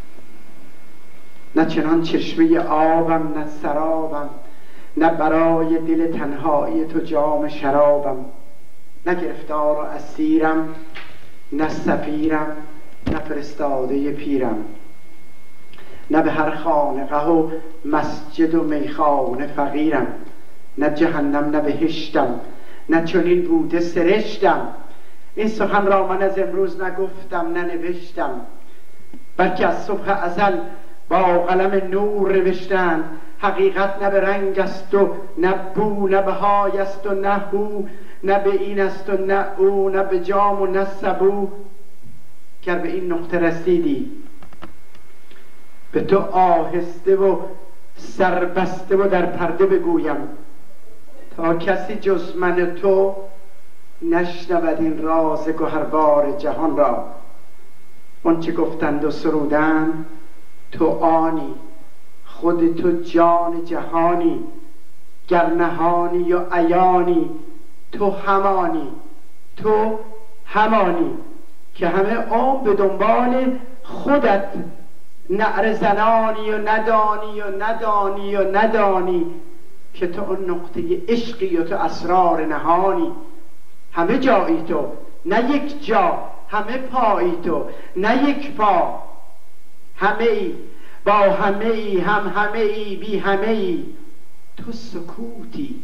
نه چنان چشمه آبم نه سرابم، نه برای دل تنهایی تو جام شرابم، نه گرفتار و اسیرم نه سفیرم، نه فرستاده پیرم، نه به هر خانقه و مسجد و میخانه فقیرم، نه جهنم نه بهشتم، نه چنین بوده سرشتم. این سخن را من از امروز نگفتم نه نوشتم، بلکه از صبح ازل با قلم نور نوشتند. حقیقت نه به رنگ است و نه بو، نه به های است و نه هو، نه به این است و نه او، نه به جام و نه سبو. گر به این نقطه رسیدی به تو آهسته و سربسته و در پرده بگویم، تا کسی جز من تو نشنود این راز گوهربار جهان را. اون چه گفتند و سرودند تو آنی، خود تو جان جهانی، گر نهانی و عیانی تو همانی، تو همانی که همه عمر به دنبال خودت نعره زنانی و ندانی و ندانی و ندانی که تو اون نقطه عشقی و تو اسرار نهانی. همه جایی تو نه یک جا، همه پایی تو نه یک پا، همه ای با همه ای، هم همه ای بی همه ای. تو سکوتی،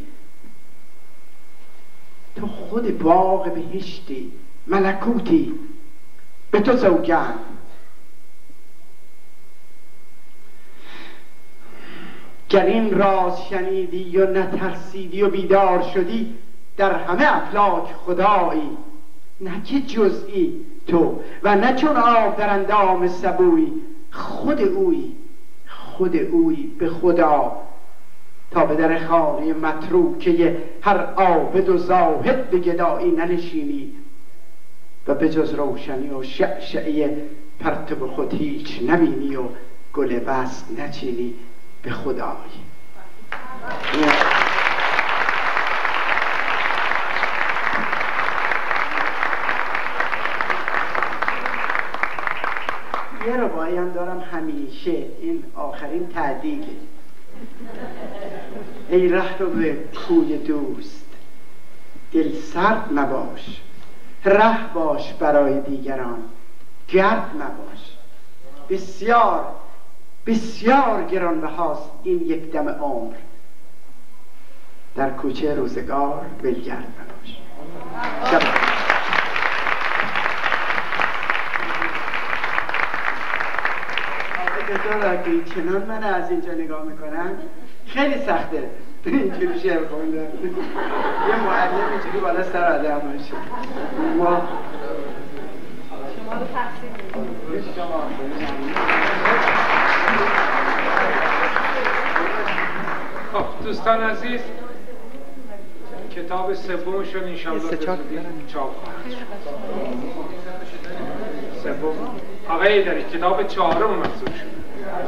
تو خود باغ بهشتی، ملکوتی، به تو سوگند. گر این راز شنیدی و نترسیدی و بیدار شدی، در همه افلاک خدایی، نه که جزئی تو و نه چون آب در اندام سبویی. خود اویی، خود اویی به خدا، تا به در خانه متروکه هر عابد و زاهد به گدایی ننشینی و به جز روشنی و شعشعه پرتو خود هیچ نبینی و گل وصل نچینی به خدای. یه ربایی هم دارم همیشه، این آخرین تعدیله. ای ره رو به کوی دوست، دل سرد مباش، ره باش برای دیگران، گرد مباش. بسیار بسیار گرانبهاست این یک دم عمر، در کوچه روزگار ولگرد مباش. دکتر چنان من از اینجا نگاه میکنم خیلی سخته اینجوری شعر خوندن. یه معلم اینجوری بالا سر آدم باشه. ما شما رو تقسیم میکنیم. خب دوستان عزیز، کتاب سومشون انشاءالله به زودی چاپ خواهد شد. سوم آقای داری کتاب چهارم منظور شد.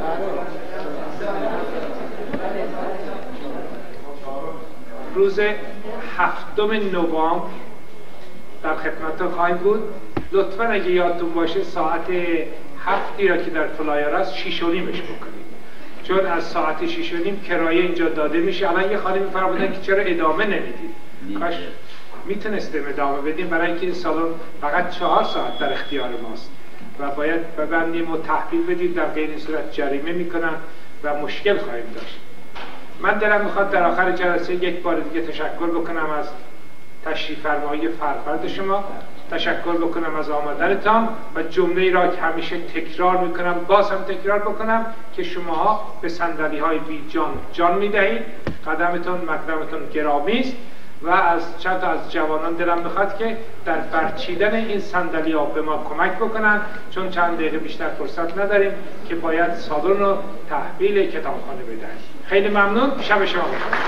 روز 7 نوامبر در خدمتتون خواهیم بود. لطفا اگه یادتون باشه ساعت 7 را که در فلایر است 6:30 بکنید، چون از ساعت 6:30 کرایه اینجا داده میشه. الان یه خانمی فرمودن که چرا ادامه نمیدید؟ کاش میتونستیم ادامه بدیم، برای اینکه این سالن فقط 4 ساعت در اختیار ماست و باید ببندیم و تحویل بدیم، در غیر این صورت جریمه میکنن و مشکل خواهیم داشت. من دلم میخواد در آخر جلسه یک بار دیگه تشکر بکنم از تشریف فرمایی فرفرد شما، تشکر بکنم از آمدنتان و جمله‌ای را که همیشه تکرار میکنم باز هم تکرار بکنم که شماها به صندلی‌های بی جان جان میدهید. قدمتون مقدمتون گرامی است و از چند تا از جوانان دلم میخواد که در برچیدن این صندلی‌ها به ما کمک بکنن، چون چند دقیقه بیشتر فرصت نداریم که باید سالن رو تحویل کتابخانه بدهیم. خیلی ممنون، شب شما بخیر.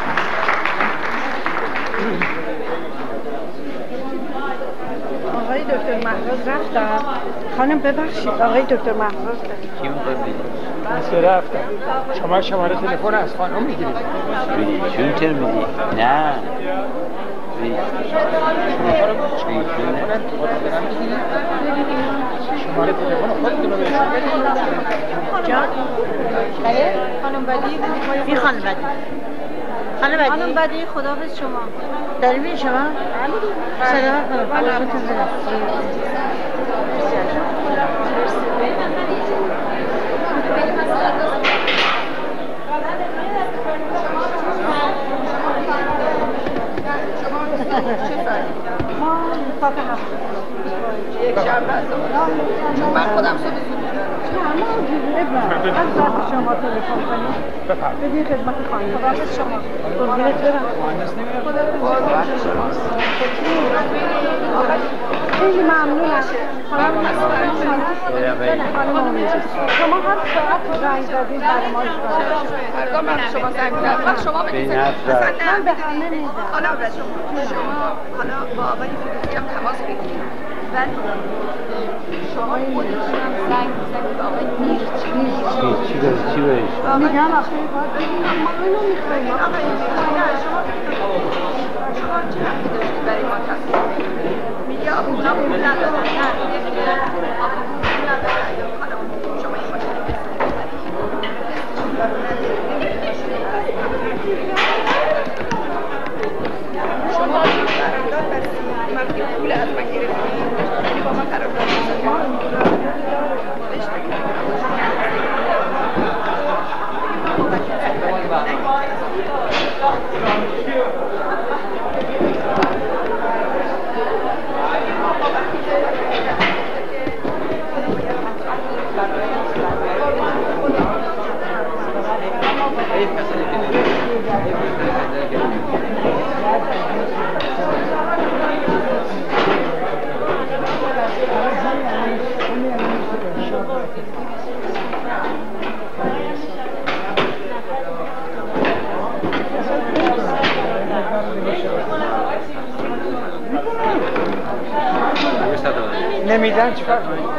آقای دکتر مهراز رفتن. خانم ببخشید آقای دکتر مهراز کی میخواد بگید؟ بسه رفتن. شما شماره تلفن از خانم میگیرید؟ چون چرا میدی؟ نه شماره تلفن خودتون رو بهشون جان؟ بله؟ خانم بدی؟ بی خانم بدی خانم بدی خداحافظ شما داریم این شما؟ سلام خداحافظ ما صاف هفت یک شنبه چون من خودم از ذات شما تلفن کنید بدید خدمت خانم خداحافظ شما قربونت برم قربونت شما خیلی ممنونم خانم شما هر ساعت رنگ دادید برای ما فردا من شما زنگ می‌زنم وقت شما بدید من به همه میدم خانم شما حالا با آقای فیروزی هم تماس بگیرید ولی شما خودتون هم زنگ می‌زنید به آقای میرچی چی بهش؟ میگم آخه باید بگیم ما اینو می‌خوایم آقای شما چه رفتی داشتید برای ما تصمیم بگیرید میگه اونا پول ندارن نه پول ندارن شما این ماشین رو شما قرارداد بستید من میگه پول از من گرفتید یعنی با من قرارداد بستید نمیدن چیکار کنید؟